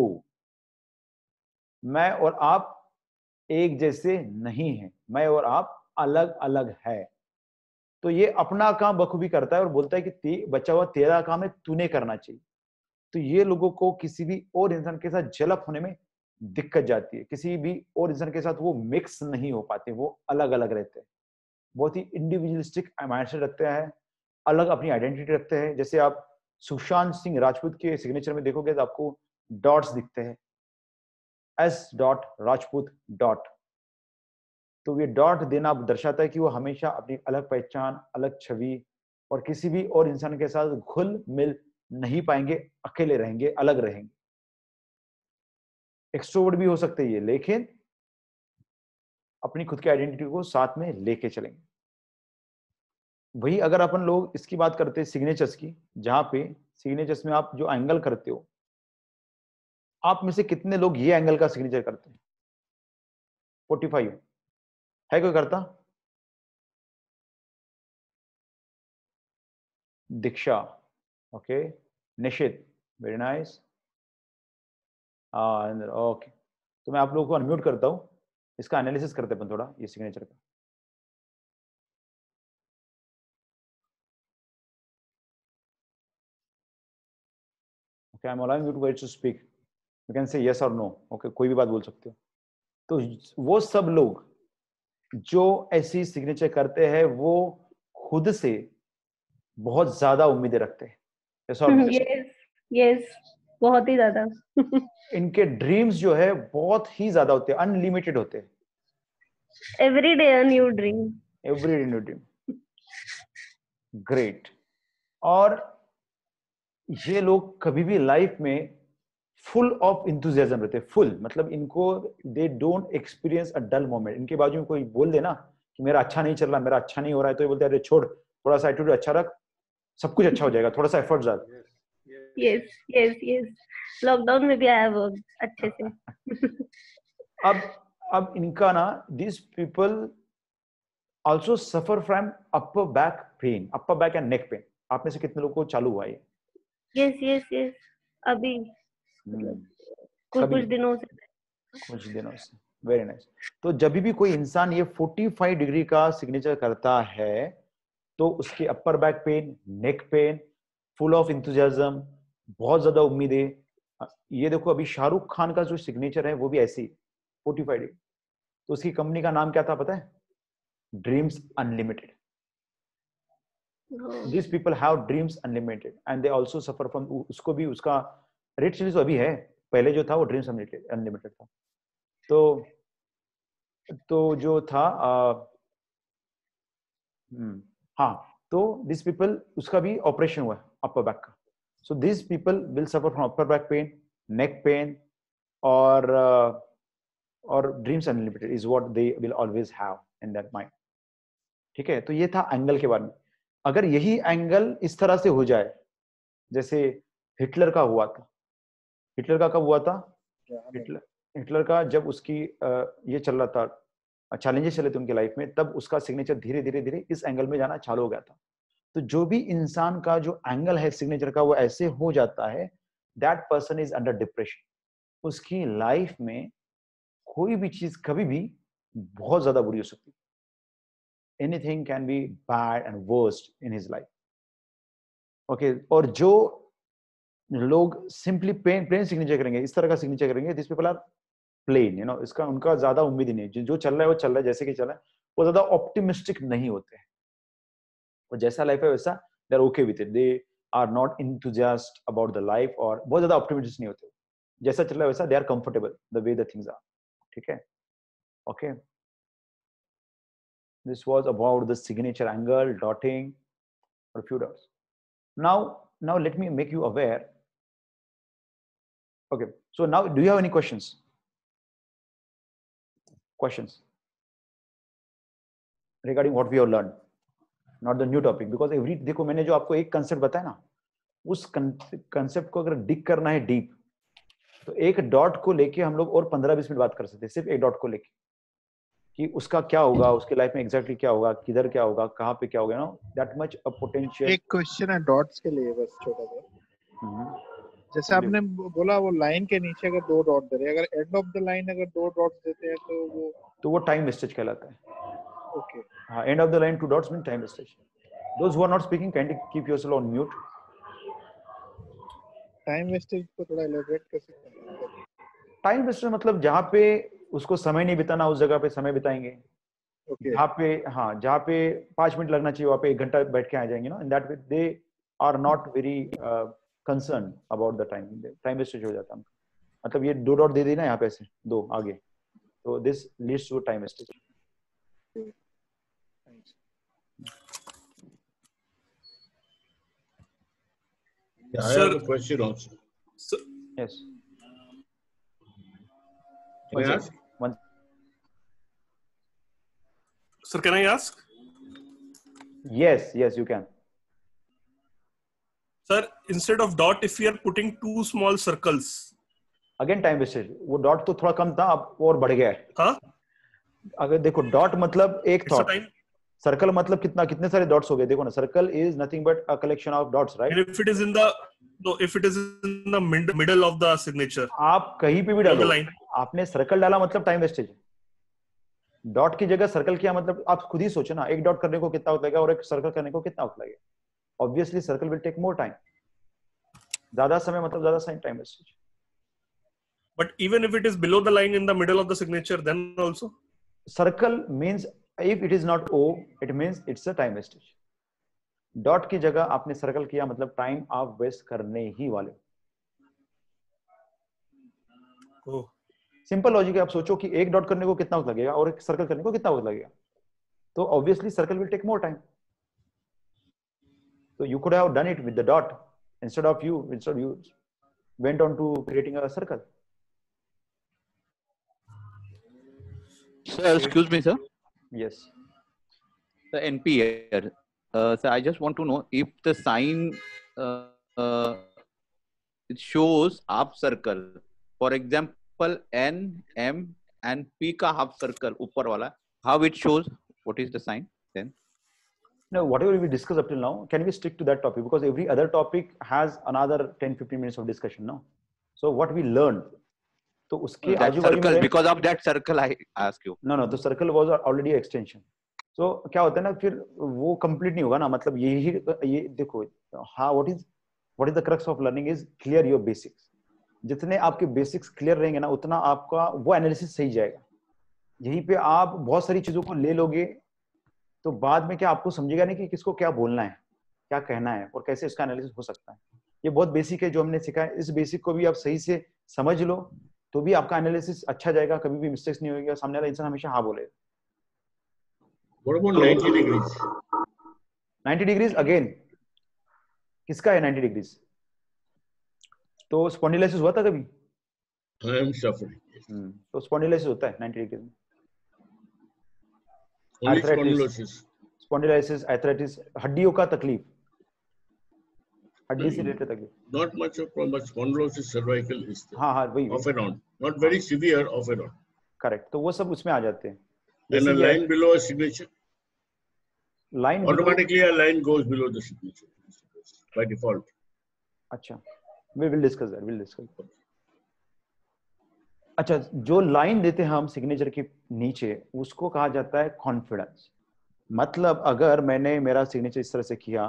मैं और आप एक जैसे नहीं हैं, मैं और आप अलग अलग है। तो ये अपना काम बखूबी करता है और बोलता है कि बचा हुआ तेरा काम है, तूने करना चाहिए। तो ये लोगों को किसी भी और इंसान के साथ जलप होने में दिक्कत जाती है, किसी भी और इंसान के साथ वो मिक्स नहीं हो पाते, वो अलग अलग रहते हैं, बहुत ही इंडिविजुअलिस्टिक माइंडसेट रखते हैं, अलग अपनी आइडेंटिटी रखते हैं। जैसे आप सुशांत सिंह राजपूत के सिग्नेचर में देखोगे तो आपको डॉट्स दिखते हैं, एस डॉट राजपूत डॉट। तो ये डॉट देना दर्शाता है कि वो हमेशा अपनी अलग पहचान, अलग छवि और किसी भी और इंसान के साथ घुल मिल नहीं पाएंगे, अकेले रहेंगे, अलग रहेंगे। एक्सट्रोवर्ट भी हो सकते हैं ये, लेकिन अपनी खुद की आइडेंटिटी को साथ में लेके चलेंगे। वही अगर अपन लोग इसकी बात करते हैं सिग्नेचर्स की, जहां पे सिग्नेचर्स में आप जो एंगल करते हो, आप में से कितने लोग ये एंगल का सिग्नेचर करते हैं? 45 है कोई करता? Diksha, okay, Nishit, very nice, okay. तो मैं आप लोगों को अनम्यूट करता हूं, इसका एनालिसिस करते हैं थोड़ा ये सिग्नेचर का। Okay, I am allowing you to wait to speak, you can say yes और नो, ओके, कोई भी बात बोल सकते हो। तो वो सब लोग जो ऐसी सिग्नेचर करते हैं वो खुद से बहुत ज्यादा उम्मीदें रखते हैं, yes or no? Yes yes, बहुत ही ज्यादा। इनके ड्रीम्स जो है बहुत ही ज्यादा होते हैं, अनलिमिटेड होते हैं। Every day a new dream. Every day new dream, great. और ये लोग कभी भी लाइफ में फुल ऑफ इंथुजियाज्म रहते हैं, फुल मतलब इनको they don't experience a dull moment. इनके बाजू में कोई बोल देना कि मेरा अच्छा नहीं चल रहा, मेरा अच्छा नहीं हो रहा है, तो ये बोलते हैं अरे छोड़, थोड़ा सा एटीट्यूड अच्छा रख, सब कुछ अच्छा हो जाएगा, थोड़ा सा एफर्ट डाल। यस यस यस, लॉकडाउन में भी आया वो अच्छे से। अब इनका ना, this people also suffer from upper back pain, upper back and neck pain. आप में से कितने लोगों को चालू हुआ है? यस यस यस, अभी कुछ दिनों से। Very nice. तो जब भी कोई इंसान ये 45 डिग्री का सिग्नेचर करता है तो उसके upper back pain, neck pain, full of enthusiasm, बहुत ज्यादा उम्मीदें। ये देखो अभी शाहरुख खान का जो सिग्नेचर है वो भी ऐसी 45 डिग्री। तो उसकी कंपनी का नाम क्या था पता है? Dreams unlimited. These people have dreams unlimited and they also suffer from, उसको भी उसका रेड चिलीज अभी है, पहले जो था वो ड्रीम्स अनलिमिटेड था। तो जो था हाँ, तो दिस पीपल उसका भी ऑपरेशन हुआ है अपर बैक का। So this people will suffer from upper back pain, neck pain और dreams unlimited is what they will always have in that mind. ठीक है, तो ये था एंगल के बारे में। अगर यही एंगल इस तरह से हो जाए जैसे हिटलर का हुआ था। हिटलर का कब हुआ था? हिटलर का जब उसकी ये चल रहा था, चैलेंजेस चले थे उनकी लाइफ में, तब उसका सिग्नेचर धीरे धीरे धीरे इस एंगल में जाना चालू हो गया था। तो जो भी इंसान का जो एंगल है सिग्नेचर का वो ऐसे हो जाता है, that person is under depression. उसकी लाइफ में कोई भी चीज कभी भी बहुत ज्यादा बुरी हो सकती है। anything can be bad and worst in his life. Okay, और जो लोग सिंपली प्लेन सिग्नेचर करेंगे, इस तरह का सिग्नेचर करेंगे, this people are plain, you know, इसका उनका ज्यादा उम्मीद ही नहीं, जो चल रहा है वो चल रहा है, जैसे कि चल रहा है, वो ज्यादा ऑप्टिमिस्टिक नहीं होते हैं। और जैसा लाइफ है वैसा they are okay with it, they are not enthusiast about the life, और बहुत ज्यादा ऑप्टिमिस्टिक नहीं होते। जैसा चल रहा है वैसा they are comfortable the way the things are. ठीक है, okay. This was about the signature angle, dotting, or few dots. Now let me make you aware. Okay, so now do you have any questions? Questions regarding what we have learned, not the new topic, because every देखो मैंने जो आपको एक concept बताया ना, उस concept को अगर डिग करना है डीप, तो एक डॉट को लेके हम लोग और 15-20 मिनट बात कर सकते हैं, सिर्फ एक डॉट को लेके कि उसका क्या होगा, उसके लाइफ में एग्जैक्टली क्या होगा, किधर क्या होगा, कहाँ पे क्या होगा, no that much a potential. एक क्वेश्चन है डॉट्स के लिए बस छोटा सा। जैसे आपने बोला वो लाइन के नीचे अगर 2 डॉट दे रहे, अगर एंड ऑफ द लाइन अगर 2 डॉट्स देते हैं तो वो टाइम वेस्टेज कहलाता है। ओके, हाँ, end of the line 2 dots mean time wastage. Those who are not speaking, kindly keep yourself on mute. Time wastage को थोड़ा एलेबोरेट कर सकते हैं? टाइम वेस्टेज मतलब जहाँ पे उसको समय नहीं बिताना उस जगह पे समय बिताएंगे, ओके जहाँ पे हाँ जहाँ पे 5 मिनट लगना चाहिए वहाँ पे 1 घंटा बैठ के आ जाएंगे ना, in that way they are not very concern about the time, time wastage हो जाता है। मतलब ये 2 डॉट दे दी ना यहाँ पे ऐसे 2 आगे, तो this leads to time wastage. I have a question also. Yes. Can I ask? Sir, can I ask? Yes, you can. Sir, instead of dot, if we are putting 2 small circles. Again time wastage. वो dot तो थोड़ा कम था, अब और बढ़ गया है। हाँ? अगर देखो डॉट मतलब एक थॉट, सर्कल मतलब कितने सारे डॉट्स हो गए। देखो ना, circle is nothing but a collection of dots, right? If it is in the middle of the signature. आप कहीं पे भी डालो, आपने सर्कल डाला मतलब टाइम वेस्टेज है। डॉट की जगह सर्कल किया मतलब आप खुद ही सोचो ना, एक डॉट करने को कितना वक्त लगेगा और एक सर्कल करने को कितना वक्त लगेगा। Obviously circle will take more time, ज्यादा समय मतलब ज्यादा time wastage. But even if it is below the line in the middle of the signature, then also? Circle means if it is not O, it means it's a time wastage. Dot की जगह आपने circle किया मतलब time आप waste करने ही वाले। Simple logic है, आप सोचो कि एक डॉट करने को कितना वक्त लगेगा और एक सर्कल करने को कितना वक्त लगेगा, तो obviously circle will take more time. So you could have done it with the dot instead you went on to creating a circle. Sir, excuse me, sir. Yes. The NP here. So I just want to know if the sign it shows half circle. For example, N, M, and P का half circle ऊपर वाला, how it shows? What is the sign then? No, whatever we discussed up till now, can we stick to that topic? Because every other topic has another 10-15 minutes of discussion now. So what we learned, तो उसके आजू-बाजू में because of that circle I ask you. No, the circle was already extension. So क्या होता है ना, फिर वो complete नहीं होगा ना, मतलब ये देखो, हाँ, what is the crux of learning is clear your basics. जितने आपके basics clear रहेंगे ना, उतना आपका वो analysis सही जाएगा। यहीं पे आप बहुत सारी चीजों को ले लोगे तो बाद में क्या आपको समझेगा नहीं कि किसको क्या बोलना है, क्या कहना है और कैसे इसका एनालिसिस हो सकता है। ये बहुत बेसिक है जो हमने सीखा है, इस बेसिक को भी आप सही से समझ लो तो भी आपका एनालिसिस अच्छा जाएगा, कभी भी मिस्टेक्स नहीं होगी, सामने वाला इंसान हमेशा हाँ बोलेगा। What about 90 degrees? 90 degrees again किसका है 90 डिग्रीज? तो स्पॉन्डिलाइसिस हुआ था कभी? I am suffering. तो स्पॉन्डिलाइसिस होता है 90 डिग्रीज में। Only spondylosis. स्पॉन्डिलाइसिस, आर्थराइटिस, हड्डियों का तकलीफ, हड्डी से रिलेटेड तकलीफ। Not much of problem, spondylosis cervical is there. हाँ वही off and on, not very severe, off and on. Correct, तो वो सब उसमें आ जाते हैं। Then a line below a signature. Line automatically a line goes below the signature by default. अच्छा, we will discuss that. We'll discuss. अच्छा, जो line देते हैं हम सिग्नेचर के नीचे उसको कहा जाता है कॉन्फिडेंस। मतलब अगर मैंने मेरा सिग्नेचर इस तरह से किया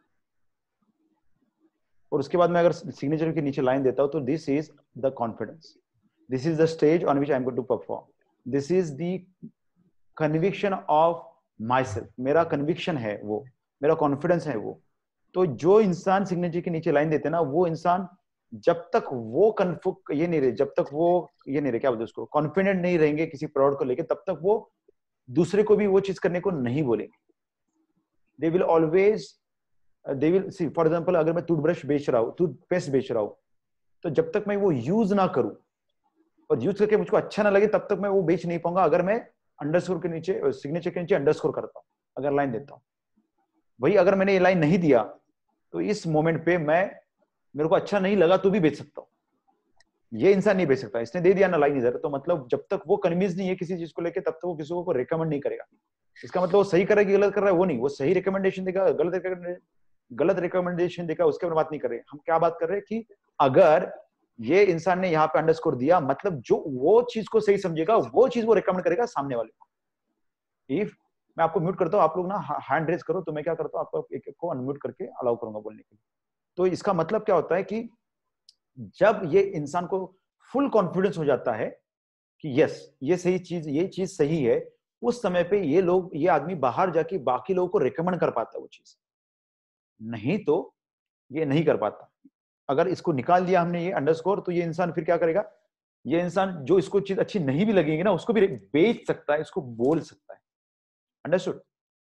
और उसके बाद मैं अगर सिग्नेचर के नीचे लाइन देता हूं तो this is the confidence, this is the stage on which I am going to perform, this is the conviction of myself. मेरा कन्विक्शन है वो, मेरा कॉन्फिडेंस है वो। तो जो इंसान सिग्नेचर के नीचे लाइन देते हैं ना, वो इंसान जब तक वो ये नहीं रहे, जब तक वो ये नहीं रहे, क्या बोलते हैं उसको, कॉन्फिडेंट नहीं रहेंगे किसी प्रोडक्ट को लेके, तब तक वो दूसरे को भी वो चीज करने को नहीं बोलेंगे। They will always, they will see, for example अगर मैं टूथब्रश बेच रहा हूँ, टूथपेस्ट बेच रहा हूँ, तो जब तक मैं वो यूज ना करूं और यूज करके मुझको अच्छा ना लगे तब तक मैं वो बेच नहीं पाऊंगा। अगर मैं अंडरस्कोर के नीचे, सिग्नेचर के नीचे अंडरस्कोर करता हूं, अगर लाइन देता हूं, वही अगर मैंने ये लाइन नहीं दिया तो इस मोमेंट पे मेरे को अच्छा नहीं लगा तो भी बेच सकता हूं। ये इंसान नहीं बेच सकता, इसने दे दिया ना लाइन इधर, तो मतलब जब तक वो कन्विंस नहीं है किसी चीज को लेके तब तक वो किसी को रिकमेंड नहीं करेगा। इसका मतलब वो सही कर रहा है कि गलत कर रहा है वो नहीं, वो सही रिकमेंडेशन देगा, गलत रिकमेंडेशन देगा, उसके बारे में बात नहीं कर रहे। हम क्या बात कर रहे हैं कि अगर ये इंसान ने यहाँ पे अंडरस्कोर दिया, मतलब जो वो चीज को सही समझेगा वो चीज वो रिकमेंड करेगा सामने वाले को। इफ मैं आपको म्यूट करता हूँ, आप लोग ना हैंड रेज करो, तो मैं क्या करता हूँ, आपको एक एक को अनम्यूट करके अलाउ करूंगा बोलने के लिए। तो इसका मतलब क्या होता है कि जब ये इंसान को फुल कॉन्फिडेंस हो जाता है कि यस ये चीज सही है, उस समय पे ये आदमी बाहर जाके बाकी लोगों को रिकमेंड कर पाता है वो चीज, नहीं तो ये नहीं कर पाता। अगर इसको निकाल दिया हमने ये अंडरस्कोर, तो ये इंसान फिर क्या करेगा, ये इंसान जो इसको चीज अच्छी नहीं भी लगेगी ना, उसको भी बेच सकता है, इसको बोल सकता है। अंडरस्टूड?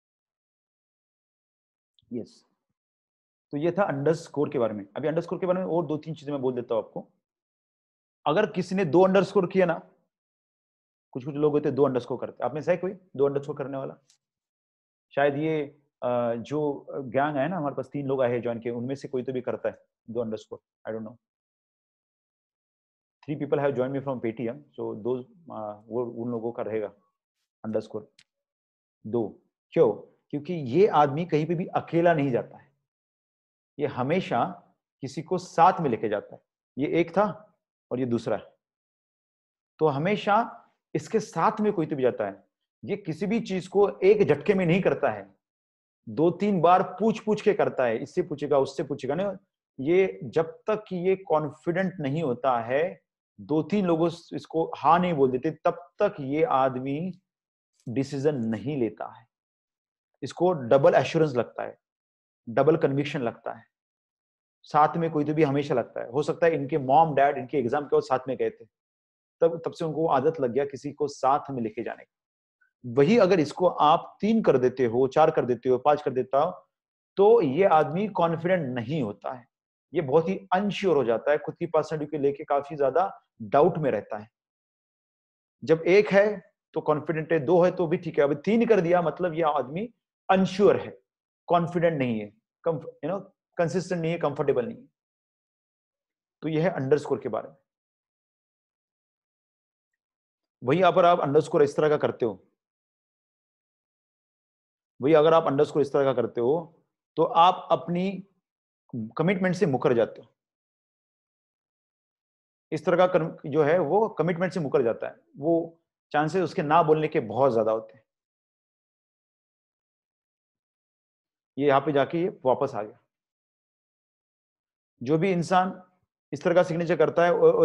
यस। तो ये था अंडरस्कोर के बारे में। अभी अंडरस्कोर के बारे में और 2-3 चीजें मैं बोल देता हूं आपको। अगर किसी ने 2 अंडरस्कोर किया ना, कुछ लोग होते 2 अंडरस्कोर करते, आप में से है कोई 2 अंडरस्कोर करने वाला? शायद ये जो गैंग है ना, हमारे पास 3 लोग आए हैं ज्वाइन के, उनमें से कोई तो भी करता है 2 underscore. I don't know, 3 people have joined me from Paytm, so those वो उन लोगों का रहेगा अंडरस्कोर 2। क्यों? क्योंकि ये आदमी कहीं पे भी अकेला नहीं जाता है, ये हमेशा किसी को साथ में लेके जाता है। ये एक था और ये दूसरा है, तो हमेशा इसके साथ में कोई तो भी जाता है। ये किसी भी चीज को एक झटके में नहीं करता है, 2-3 बार पूछ के करता है, इससे पूछेगा उससे पूछेगा ना। ये जब तक कि ये कॉन्फिडेंट नहीं होता है, 2-3 लोगों इसको हाँ नहीं बोल देते, तब तक ये आदमी डिसीजन नहीं लेता है। इसको डबल एश्योरेंस लगता है, डबल कन्विक्शन लगता है, साथ में कोई तो भी हमेशा लगता है। हो सकता है इनके मॉम डैड इनके एग्जाम के बाद साथ में गए थे, तब से उनको आदत लग गया किसी को साथ में लेके जाने की। वही अगर इसको आप 3 कर देते हो, 4 कर देते हो, 5 कर देता हो, तो ये आदमी कॉन्फिडेंट नहीं होता है, ये बहुत ही अनश्योर हो जाता है, खुद की पर्सनैलिटी को लेके काफी ज्यादा डाउट में रहता है। जब 1 है तो कॉन्फिडेंट है, 2 है तो भी ठीक है, अब 3 कर दिया मतलब ये आदमी अनश्योर है, कॉन्फिडेंट नहीं है, कंसिस्टेंट नहीं है, कंफर्टेबल नहीं है। तो यह है अंडरस्कोर के बारे में। वही अगर आप अंडरस्कोर इस तरह का करते हो, वही अगर आप अंडरस्कोर इस तरह का करते हो, तो आप अपनी कमिटमेंट से मुकर जाते हो। इस तरह का जो है वो कमिटमेंट से मुकर जाता है, वो चांसेस उसके ना बोलने के बहुत ज्यादा होते हैं। ये यहां पे जाके ये वापस आ गया। जो भी इंसान इस तरह का सिग्नेचर करता है,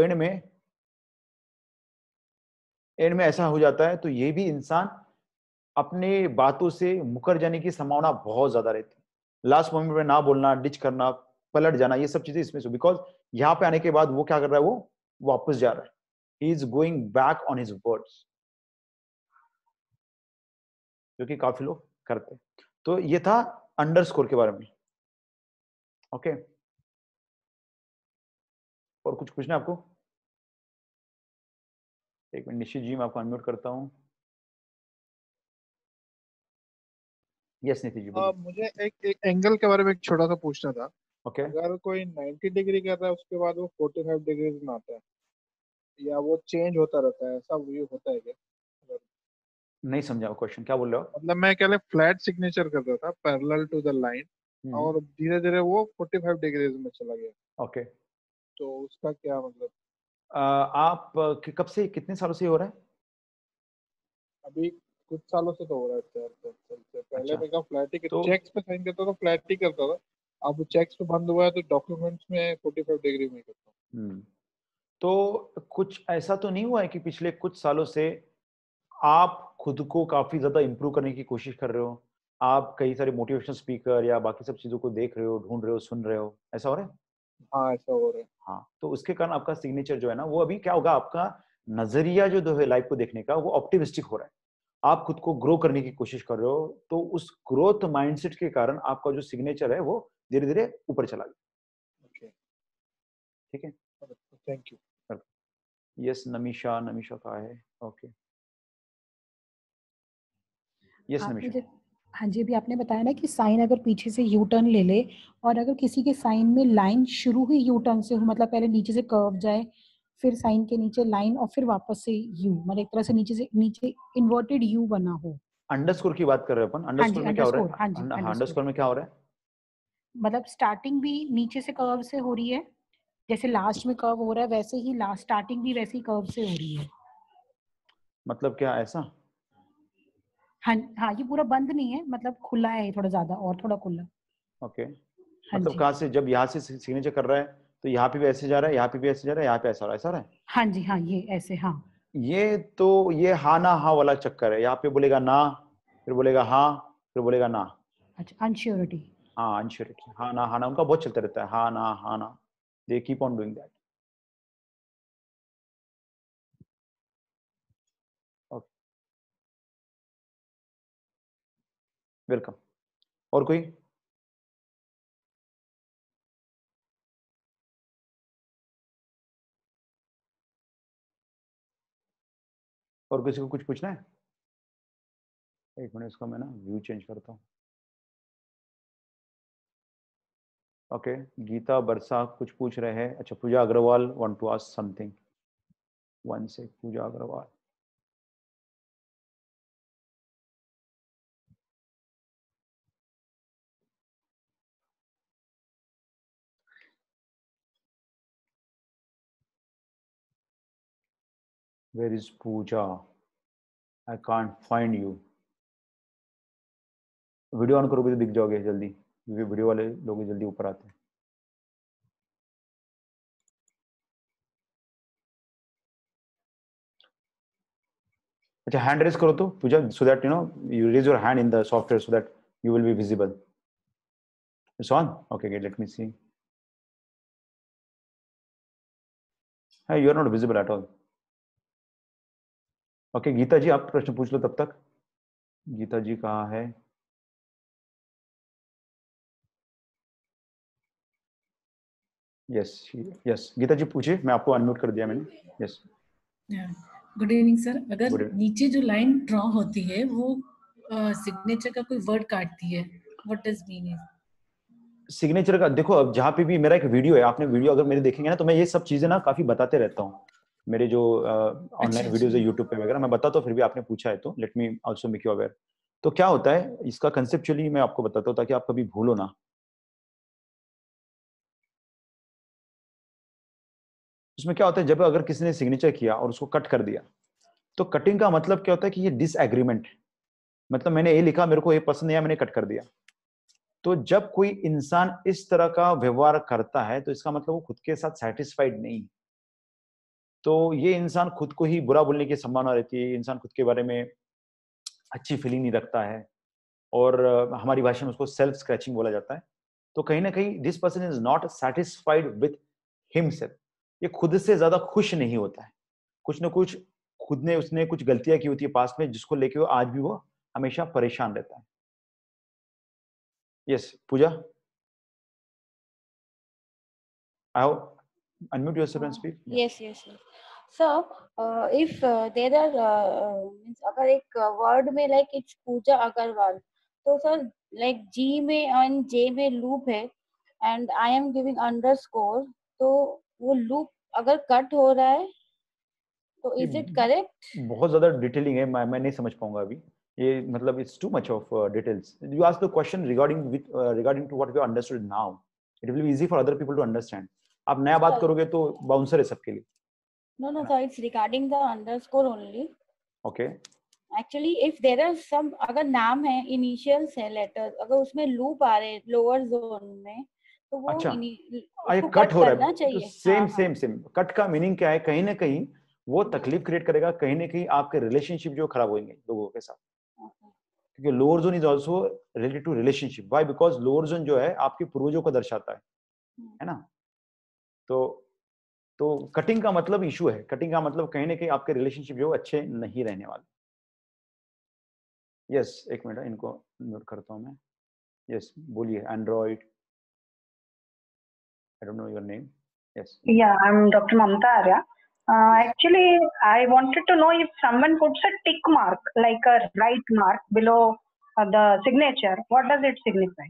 एंड में ऐसा हो जाता है, तो ये भी इंसान अपने बातों से मुकर जाने की संभावना बहुत ज्यादा रहती है। लास्ट मोमेंट में ना बोलना, डिच करना, पलट जाना, ये सब चीजें इसमें से, बिकॉज यहां पे आने के बाद वो क्या कर रहा है, वो वापस जा रहा है, he is going back on his words, जो कि काफी लोग करते हैं। तो ये था अंडरस्कोर के बारे में। ओके, और कुछ पूछना आपको? एक मिनट निशित जी, मैं आपको अनम्यूट करता हूँ। यस नितिन जी बोलिए। मुझे एक एंगल के बारे में एक छोटा सा पूछना था। ओके, अगर कोई 90 डिग्री कर रहा है उसके बाद वो 45 डिग्री में आता है, या वो चेंज होता रहता है, ऐसा व्यू होता है क्या? नहीं समझा क्वेश्चन, क्या बोल रहे हो? मतलब मैं क्या फ्लैट सिग्नेचर कर रहा था पैरेलल टू द लाइन, और धीरे धीरे वो 45 डिग्री में चला गया। ओके, तो उसका क्या मतलब? आप कब से, कितने सालों से हो रहा है? अभी कुछ सालों से तो हो रहा है सर। पहले अच्छा, मैं क्या फ्लैट ही तो चेक्स पे साइन करता था, फ्लैट ही करता था। अब चेक्स पे बंद हुआ है तो डॉक्यूमेंट्स में 45 डिग्री में करता हूँ। तो कुछ ऐसा तो नहीं हुआ है कि पिछले कुछ सालों से आप खुद को काफी ज्यादा इंप्रूव करने की कोशिश कर रहे हो, आप कई सारे मोटिवेशनल स्पीकर या बाकी सब चीजों को देख रहे हो, ढूंढ रहे हो, सुन रहे हो, ऐसा हो रहा है? हाँ, ऐसा हो रहा है। हाँ, तो उसके कारण आपका सिग्नेचर जो है ना, वो अभी क्या होगा, आपका नजरिया जो है लाइफ को देखने का, वो ऑप्टिमिस्टिक हो रहा है। आप खुद को ग्रो करने की कोशिश कर रहे हो, तो उस ग्रोथ माइंडसेट के कारण आपका जो सिग्नेचर है वो धीरे धीरे ऊपर चला गया। ओके, ठीक है, thank you. Yes Namisha, Namisha कहाँ है? ओके, यस आपने नमीशा। हाँ जी, अभी आपने बताया ना कि साइन अगर पीछे से यू टर्न ले ले, और अगर किसी के साइन में लाइन शुरू ही यू टर्न से हो, मतलब पहले नीचे से कर्व जाए, फिर साइन के नीचे लाइन, और फिर वापस से यू, मतलब एक तरह से नीचे इन्वर्टेड यू बना हो। अंडरस्कोर की बात कर रहे हैं अपन, हाँ जी, अंडरस्कोर में क्या हो रहा अंडरस्कोर, हाँ जी, है? हाँ, अंडरस्कोर। अंडरस्कोर में क्या हो रहा है? मतलब स्टार्टिंग भी नीचे से कर्व से हो रही है, जैसे लास्ट में कर्व हो रहा है वैसे ही लास्ट स्टार्टिंग भी वैसे ही कर्व से हो रही है। मतलब क्या ऐसा? हाँ हाँ, ये पूरा बंद नहीं है, मतलब खुला है थोड़ा ज्यादा और थोड़ा खुला। ओके, हाँ मतलब जी कहाँ से, जब यहाँ से सिग्नेचर कर रहा है तो यहाँ पे भी ऐसे जा रहा है, यहाँ पे भी ऐसे जा रहा है, यहाँ पे ऐसा हो रहा है, ऐसा हो रहा है। हाँ जी हाँ, ये ऐसे हाँ। ये तो ये हाँ ना हाँ वाला चक्कर है, यहाँ पे बोलेगा ना, फिर बोलेगा हाँ, फिर बोलेगा ना। अच्छा, अनश्योरिटी। हाँ अनश्योरिटी, हाँ ना उनका बहुत चलता रहता है, हाँ ना, they keep on doing that. Okay, welcome. और कोई? और किसी को कुछ पूछना है? एक मिनट, इसका मैं ना व्यू चेंज करता हूँ। ओके, गीता बरसा कुछ पूछ रहे हैं। अच्छा, Pooja Agarwal want to ask something. One sec Pooja Agarwal. Where is Pooja? I can't find you. Video on करोगे तो दिख जाओगे जल्दी, क्योंकि वीडियो वाले लोग जल्दी ऊपर आते हैं। अच्छा, हैंड रेज करो तो Pooja, so that you know you raise your hand in the software so that you will be visible. It's on? Okay, let me see. Hey, you are not visible at all. Okay, Geeta ji आप प्रश्न पूछ लो तब तक। गीता जी कहाँ है? Yes yes, Gita जी पूछिए, मैं आपको अनम्यूट कर दिया मैंने। Yes, good evening sir. अगर Good evening. नीचे जो लाइन ड्रॉ होती है वो सिग्नेचर का कोई वर्ड काटती है, what does mean it? Signature का देखो, अब जहाँ पे भी मेरा एक वीडियो है, आपने वीडियो अगर मेरे देखेंगे ना, तो मैं ये सब चीजें ना काफी बताते रहता हूँ। मेरे जो ऑनलाइन वीडियोस है यूट्यूब पे वगैरह मैं बताता हूँ, फिर भी आपने पूछा है तो let me also make you aware. तो क्या होता है इसका कंसेप्चुअली मैं आपको बताता हूँ, ताकि आप कभी भूलो ना। उसमें क्या होता है, जब अगर किसी ने सिग्नेचर किया और उसको कट कर दिया, तो कटिंग का मतलब क्या होता है कि ये डिसएग्रीमेंट, मतलब मैंने ये लिखा, मेरे को ये पसंद नहीं आया, मैंने कट कर दिया। तो जब कोई इंसान इस तरह का व्यवहार करता है, तो इसका मतलब वो खुद के साथ सेटिस्फाइड नहीं। तो ये इंसान खुद को ही बुरा बोलने की संभावना रहती है, इंसान खुद के बारे में अच्छी फीलिंग नहीं रखता है, और हमारी भाषा में उसको सेल्फ स्क्रैचिंग बोला जाता है। तो कहीं ना कहीं this person is not satisfied with himself, ये खुद से ज्यादा खुश नहीं होता है। कुछ ना कुछ खुद ने उसने कुछ गलतियां की होती है पास्ट में, जिसको लेके वो आज भी वो हमेशा परेशान रहता है। Yes Pooja, I unmute yourself and speak. Yes. So if there are means अगर एक word में like it's पूजा अग्रवाल, तो सर like G में and J में loop है and I am giving underscore, तो वो loop अगर कट हो रहा है तो is it correct? बहुत ज्यादा डिटेलिंग है, मैं नहीं समझ पाऊंगा अभी ये, मतलब it's too much of details. You ask the question regarding with regarding to what we understood now, it will be easy for other people to understand. आप नया बात करोगे तो बाउंसर है सबके लिए। No, sir, it's regarding the underscore only. Okay, Actually, if there are some अगर नाम है, initials है, letters, अगर उसमें loop आ रहे lower zone में, तो वो अच्छा उसको कट हो रहा करना है, चाहिए। सेम कट का मीनिंग क्या है, कहीं ना कहीं वो तकलीफ क्रिएट करेगा, कहीं ना कहीं आपके रिलेशनशिप जो खराब होंगे लोगों के साथ, क्योंकि lower zone is also related to relationship. Why? Because lower zone जो है आपके पूर्वजों को दर्शाता है ना। तो कटिंग का मतलब इशू है, कटिंग का मतलब कहीं ना कहीं आपके रिलेशनशिप जो अच्छे नहीं रहने वाले। यस एक मिनट, इनको म्यूट करता हूं मैं। यस बोलिए, android, I don't know your name. Yes Yeah, I'm Dr. Mamta Arya. Actually, I wanted to know if someone puts a tick mark, like a right mark below the signature, what does it signify?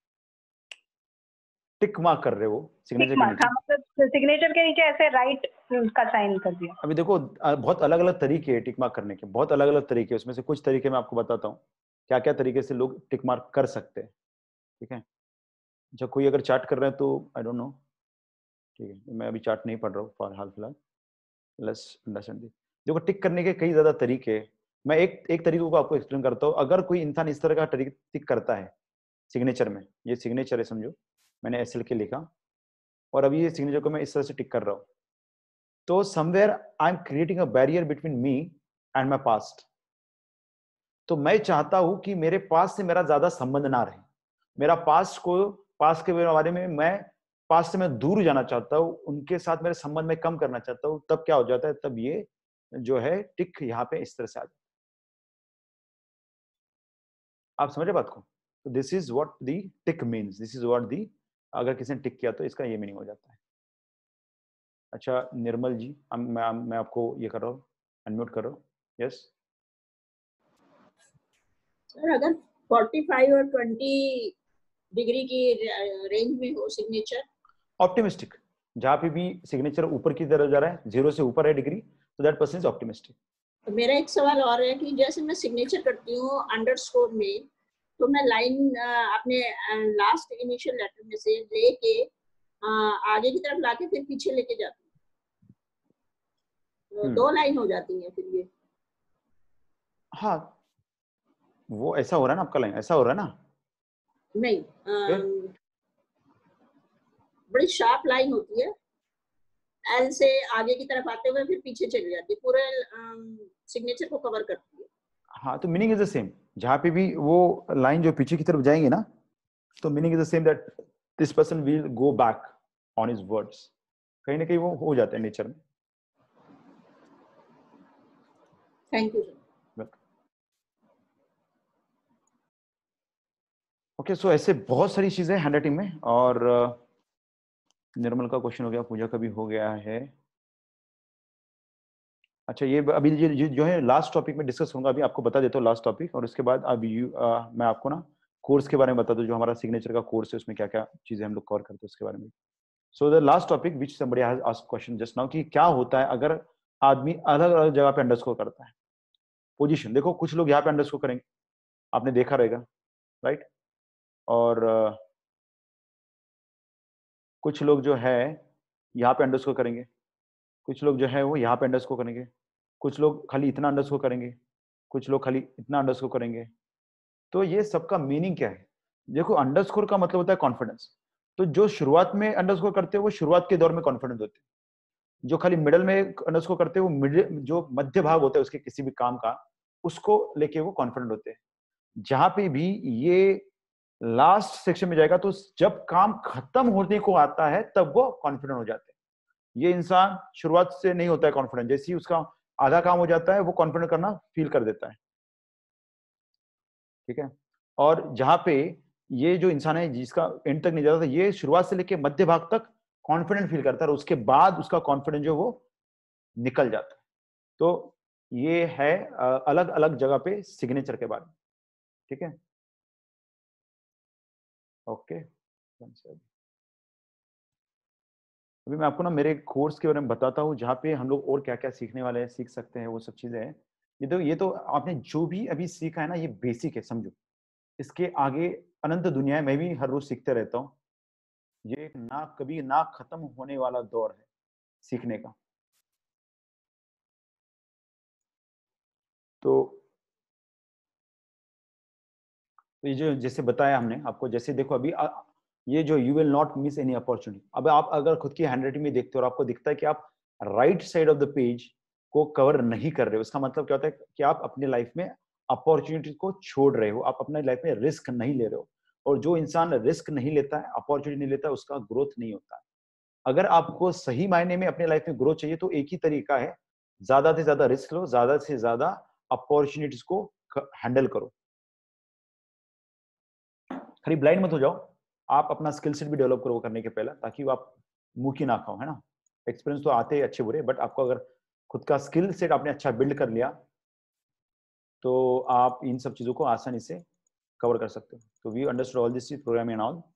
Tick mark कर रहे हो signature के नीचे? मतलब signature के नीचे ऐसे right का साइन कर दिया। अभी देखो बहुत अलग अलग तरीके हैं टिक मार्क करने के, बहुत अलग अलग तरीके। उसमें से कुछ तरीके मैं आपको बताता हूँ क्या क्या तरीके से लोग टिक मार्क कर सकते हैं। ठीक है, जब कोई अगर चार्ट कर रहे हैं तो आई डोंट नो, ठीक है मैं अभी चार्ट नहीं पढ़ रहा हूँ हाल फिलहाल, लेट्स अंडरस्टैंड। देखो टिक करने के कई ज्यादा तरीके हैं। मैं एक तरीके को आपको एक्सप्लेन करता हूँ। अगर कोई इंसान इस तरह का टिक करता है सिग्नेचर में, ये सिग्नेचर है समझो, मैंने SLK लिखा और अभी ये सिग्नेचर को मैं इस तरह से टिक कर रहा हूँ, तो somewhere I am creating a barrier between me and my past. तो मैं चाहता हूं कि मेरे पास्ट से मेरा ज्यादा संबंध ना रहे, मेरा पास्ट के बारे में मैं पास्ट से मैं दूर जाना चाहता हूं, उनके साथ मेरे संबंध में कम करना चाहता हूं। तब क्या हो जाता है, तब ये जो है टिक यहाँ पे इस तरह से आ जाता है। आप समझ रहे बात को? तो this is what the tick means, this is what the, अगर किसी ने टिक किया तो इसका ये मीनिंग हो जाता है। अच्छा निर्मल जी, मैं आपको ये कर रहा हूँ, अनम्यूट कर रहा हूँ। यस सर, अगर 45 और 20 डिग्री की रेंज में हो सिग्नेचर, ऑप्टिमिस्टिक। जहाँ पे भी सिग्नेचर ऊपर की तरफ जा रहा है, 0 से ऊपर है डिग्री, तो दैट पर्सन इज ऑप्टिमिस्टिक। तो मेरा एक सवाल और है कि जैसे मैं सिग्नेचर करती हूँ अंडरस्कोर में, तो मैं लाइन अपने लास्ट इनिशियल लेटर में से लेके आगे की तरफ लाके फिर पीछे लेके जाती हूँ, तो 2 लाइन हो जाती है फिर ये। हाँ वो ऐसा हो रहा है ना, आपका लाइन ऐसा हो रहा है ना? नहीं, बड़ी शार्प लाइन होती है, एल से आगे की तरफ आते हुए फिर पीछे चली जाती है, पूरे सिग्नेचर को कवर करती है। हाँ तो मीनिंग इज द सेम, जहाँ पे भी वो लाइन जो पीछे की तरफ जाएंगे ना, तो meaning is the same that this person will go back on his words. कहीं ना कहीं वो हो जाता है नेचर में। Thank you sir. Okay so ऐसे बहुत सारी चीजें हैंडराइटिंग में। और निर्मल का क्वेश्चन हो गया, पूजा का भी हो गया है। अच्छा ये अभी जो है लास्ट टॉपिक में डिस्कस होगा, अभी आपको बता देता हूँ लास्ट टॉपिक, और उसके बाद अभी मैं आपको ना कोर्स के बारे में बता दूं, जो हमारा सिग्नेचर का कोर्स है उसमें क्या क्या चीजें हम लोग कवर करते हैं उसके बारे में। So the last topic which somebody has asked question just now, कि क्या होता है अगर आदमी अलग अलग जगह पे अंडरस्कोर करता है। पोजीशन देखो, कुछ लोग यहाँ पे अंडरस्कोर करेंगे, आपने देखा रहेगा राइट, और कुछ लोग जो है यहाँ पे अंडरस्कोर करेंगे, कुछ लोग जो है वो यहाँ पे अंडरस्कोर करेंगे, कुछ लोग खाली इतना अंडरस्कोर करेंगे, कुछ लोग खाली इतना अंडरस्कोर करेंगे। तो ये सबका मीनिंग क्या है? देखो अंडरस्कोर का मतलब होता है कॉन्फिडेंस। तो जो शुरुआत में अंडरस्कोर करते हैं वो शुरुआत के दौर में कॉन्फिडेंट होते हैं। जो खाली मिडल में अंडरस्कोर करते हैं वो मिडिल जो मध्य भाग होता है उसके किसी भी काम का, उसको लेके वो कॉन्फिडेंट होते हैं। जहां पे भी ये लास्ट सेक्शन में जाएगा, तो जब काम खत्म होने को आता है तब वो कॉन्फिडेंट हो जाते हैं। ये इंसान शुरुआत से नहीं होता है कॉन्फिडेंट, जैसे ही उसका आधा काम हो जाता है वो कॉन्फिडेंट करना फील कर देता है। ठीक है, और जहां पे ये जो इंसान है जिसका एंड तक नहीं जाता, ये शुरुआत से लेके मध्य भाग तक कॉन्फिडेंट फील करता है, और उसके बाद उसका कॉन्फिडेंस जो वो निकल जाता है। तो ये है अलग अलग जगह पे सिग्नेचर के बारे में। ठीक है, ओके। अभी मैं आपको ना मेरे कोर्स के बारे में बताता हूँ, जहाँ पे हम लोग और क्या क्या सीखने वाले हैं, सीख सकते हैं, वो सब चीजें हैं। ये तो आपने जो भी अभी सीखा है ना, ये बेसिक है समझो। इसके आगे अनंत दुनिया है, मैं भी हर रोज सीखते रहता हूँ। ये ना कभी ना खत्म होने वाला दौर है सीखने का। तो ये जो जैसे बताया हमने आपको, जैसे देखो अभी ये जो you will not miss any opportunity. अब आप अगर खुद की हैंडराइटिंग में देखते हो और आपको दिखता है कि आप right side of the page को कवर नहीं कर रहे हो, इसका मतलब क्या होता है कि आप अपने लाइफ में अपॉर्चुनिटी को छोड़ रहे हो, आप अपने लाइफ में रिस्क नहीं ले रहे हो। और जो इंसान रिस्क नहीं लेता है, अपॉर्चुनिटी नहीं लेता है, उसका ग्रोथ नहीं होता है। अगर आपको सही मायने में अपने लाइफ में ग्रोथ चाहिए तो एक ही तरीका है, ज्यादा से ज्यादा रिस्क लो, ज्यादा से ज्यादा अपॉर्चुनिटीज को हैंडल करो। खाली ब्लाइंड मत हो जाओ, आप अपना स्किल सेट भी डेवलप करो करने के पहले, ताकि आप मुंह की ना खाओ, है ना। एक्सपीरियंस तो आते हैं अच्छे बुरे, बट आपको अगर खुद का स्किल सेट आपने अच्छा बिल्ड कर लिया तो आप इन सब चीजों को आसानी से कवर कर सकते हो। तो we understood all this programming and all.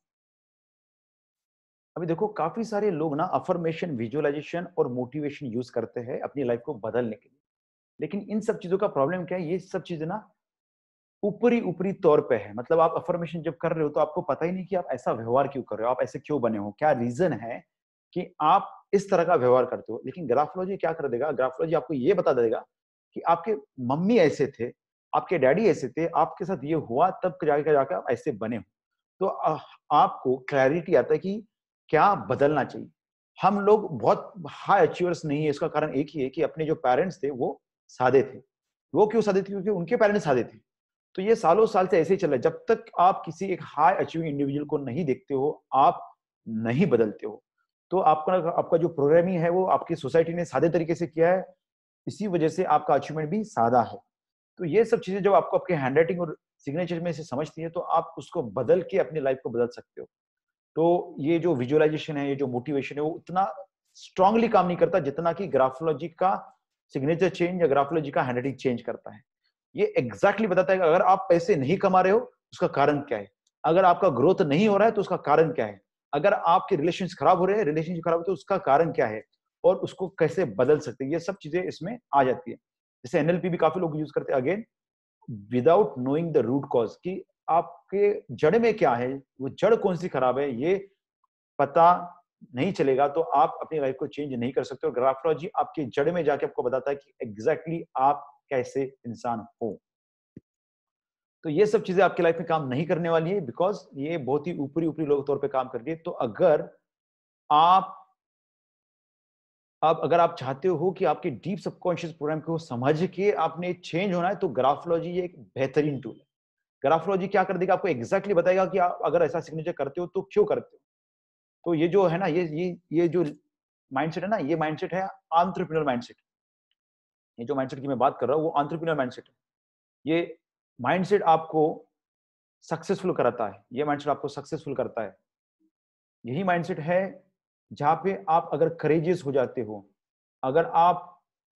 अभी देखो काफी सारे लोग ना अफर्मेशन, विजुअलाइजेशन और मोटिवेशन यूज करते हैं अपनी लाइफ को बदलने के लिए, लेकिन इन सब चीजों का प्रॉब्लम क्या है, ये सब चीजें ना ऊपरी तौर पे है। मतलब आप अफर्मेशन जब कर रहे हो तो आपको पता ही नहीं कि आप ऐसा व्यवहार क्यों कर रहे हो, आप ऐसे क्यों बने हो, क्या रीजन है कि आप इस तरह का व्यवहार करते हो। लेकिन ग्राफोलॉजी क्या कर देगा, ग्राफोलॉजी आपको ये बता देगा कि आपके मम्मी ऐसे थे, आपके डैडी ऐसे थे, आपके साथ ये हुआ तब जाके आप ऐसे बने हो। तो आपको क्लैरिटी आता है कि क्या बदलना चाहिए। हम लोग बहुत हाई अचीवर्स नहीं है, इसका कारण एक ही है कि अपने जो पेरेंट्स थे वो सादे थे। वो क्यों सादे थे? क्योंकि उनके पेरेंट्स सादे थे। तो ये सालों साल से ऐसे ही चल रहा है। जब तक आप किसी एक हाई अचीविंग इंडिविजुअल को नहीं देखते हो, आप नहीं बदलते हो। तो आपका जो प्रोग्रामिंग है वो आपकी सोसाइटी ने सादे तरीके से किया है, इसी वजह से आपका अचीवमेंट भी सादा है। तो ये सब चीजें जब आपको आपके हैंडराइटिंग और सिग्नेचर में से समझती है, तो आप उसको बदल के अपनी लाइफ को बदल सकते हो। तो ये जो विजुअलाइजेशन है, ये जो मोटिवेशन है, वो उतना स्ट्रांगली काम नहीं करता जितना कि ग्राफोलॉजी का सिग्नेचर चेंज या ग्राफोलॉजी का हैंडराइटिंग चेंज करता है। ये एग्जैक्टली बताता है कि अगर आप पैसे नहीं कमा रहे हो, उसका कारण क्या है। अगर आपका ग्रोथ नहीं हो रहा है, तो उसका कारण क्या है। अगर आपके रिलेशंस खराब हो रहे हैं, रिलेशनशिप खराब हो तो उसका कारण क्या है और उसको कैसे बदल सकते हैं। ये सब चीजें इसमें आ जाती है। जैसे एनएलपी भी काफी लोग यूज करते हैं, again without knowing the root cause, कि आपके जड़ में क्या है, वो जड़ कौन सी खराब है, ये पता नहीं चलेगा तो आप अपनी लाइफ को चेंज नहीं कर सकते। और ग्राफोलॉजी आपके जड़ में जाके आपको बताता है कि एग्जैक्टली आप कैसे इंसान हो। तो ये सब चीजें आपकी लाइफ में काम नहीं करने वाली है, बिकॉज ये बहुत ही ऊपरी लोग तौर पे काम करती है। तो अगर आप चाहते हो कि आपके डीप सबकॉन्शियस प्रोग्राम को समझ के आपने चेंज होना है, तो ग्राफोलॉजी ये एक बेहतरीन टूल है। ग्राफोलॉजी क्या कर देगा, आपको एग्जैक्टली बताएगा कि आप अगर ऐसा सिग्नेचर करते हो तो क्यों करते हो। तो ये जो है ना, ये जो माइंडसेट है ना, ये माइंडसेट है एंटरप्रेन्योर माइंडसेट। ये जो माइंडसेट की मैं बात कर रहा हूँ वो एंटरप्रेन्योर माइंडसेट है। ये माइंडसेट आपको सक्सेसफुल कराता है, ये माइंडसेट आपको सक्सेसफुल करता है। यही माइंडसेट है जहां पे आप अगर करेजियस हो जाते हो, अगर आप,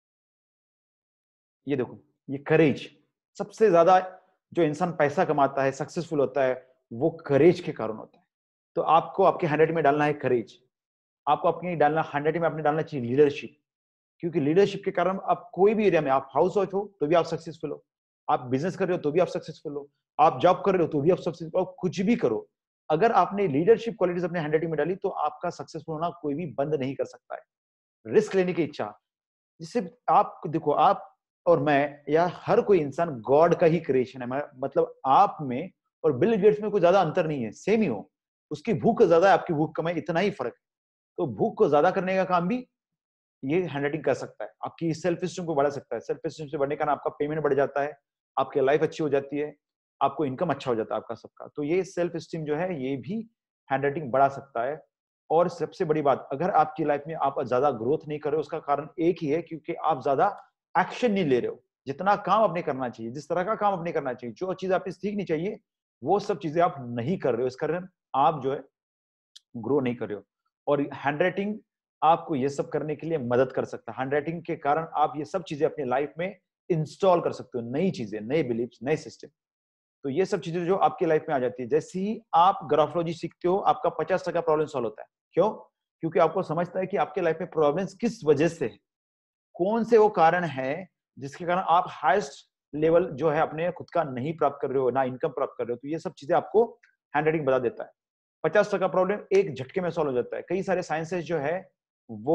ये देखो, ये करेज सबसे ज्यादा जो इंसान पैसा कमाता है, सक्सेसफुल होता है, वो करेज के कारण होता है। तो आपको आपके हैंडराइटिंग में डालना है करेज। आपको अपनी डालना हैंडराइटिंग में अपने डालना चाहिए लीडरशिप, क्योंकि लीडरशिप के कारण आप कोई भी एरिया में, आप हाउस वाइफ हो तो भी आप सक्सेसफुल हो, आप बिजनेस कर रहे हो तो भी आप सक्सेसफुल हो, आप जॉब कर रहे हो तो भी आप सक्सेसफुल हो, कुछ भी करो, अगर आपने लीडरशिप क्वालिटीज अपने हैंडराइटिंग में डाली तो आपका सक्सेसफुल होना कोई भी बंद नहीं कर सकता है। रिस्क लेने की इच्छा, जिससे आप देखो, आप और मैं या हर कोई इंसान गॉड का ही क्रिएशन है। मतलब आप में और बिल गेट्स में कोई ज्यादा अंतर नहीं है, सेम ही हो। उसकी भूख ज्यादा है, आपकी भूख कम है, इतना ही फर्क है। तो भूख को ज्यादा करने का काम भी ये हैंडराइटिंग कर सकता है, आपकी सेल्फ स्टीम को बढ़ा सकता है। सेल्फ स्टीम से बढ़ने का आपका पेमेंट बढ़ जाता है, आपकी लाइफ अच्छी हो जाती है, आपको इनकम अच्छा हो जाता है आपका सबका। तो ये सेल्फ स्टीम जो है ये भी हैंडराइटिंग बढ़ा सकता है। और सबसे बड़ी बात, अगर आपकी लाइफ में आप ज्यादा ग्रोथ नहीं कर रहे हो, उसका कारण एक ही है, क्योंकि आप ज्यादा एक्शन नहीं ले रहे हो। जितना काम आपने करना चाहिए, जिस तरह का काम आपने करना चाहिए, जो चीज आपने सीखनी चाहिए, वो सब चीजें आप नहीं कर रहे हो। इस कारण आप जो है ग्रो नहीं कर रहे हो। और हैंडराइटिंग आपको ये सब करने के लिए मदद कर सकता है। हैंडराइटिंग के कारण आप ये सब चीजें अपनी लाइफ में इंस्टॉल कर सकते हो, नई चीजें, नए बिलीफ्स, नए सिस्टम। तो ये सब चीजें जो आपकी लाइफ में आ जाती है, जैसे ही आप ग्राफोलॉजी सीखते हो, आपका 50% प्रॉब्लम सॉल्व होता है। क्यों? क्योंकि आपको समझता है कि आपके लाइफ में प्रॉब्लम्स किस वजह से है, कौन से वो कारण है जिसके कारण आप हाईएस्ट लेवल जो है अपने खुद का नहीं प्राप्त कर रहे हो, ना इनकम प्राप्त कर रहे हो। तो ये सब चीजें आपको हैंडराइटिंग बता देता है। 50% प्रॉब्लम एक झटके में सॉल्व हो जाता है। कई सारे साइंसेस जो है वो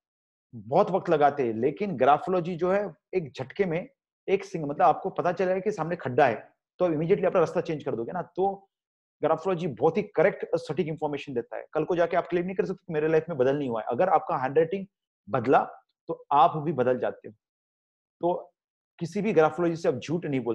बहुत वक्त लगाते हैं, लेकिन ग्राफोलॉजी जो है एक झटके में, एक सिंग, मतलब आपको पता चलेगा कि सामने खड्डा है तो इमीडिएटली अपना रास्ता चेंज कर दोगे ना। तो ग्राफोलॉजी बहुत ही करेक्ट और सटीक इंफॉर्मेशन देता है। कल को जाके आप क्लेम नहीं कर सकते मेरे लाइफ में बदल नहीं हुआ है। अगर आपका हैंडराइटिंग बदला तो आप भी बदल जाते हो। तो किसी भी ग्राफोलॉजी से आप झूठ नहीं बोल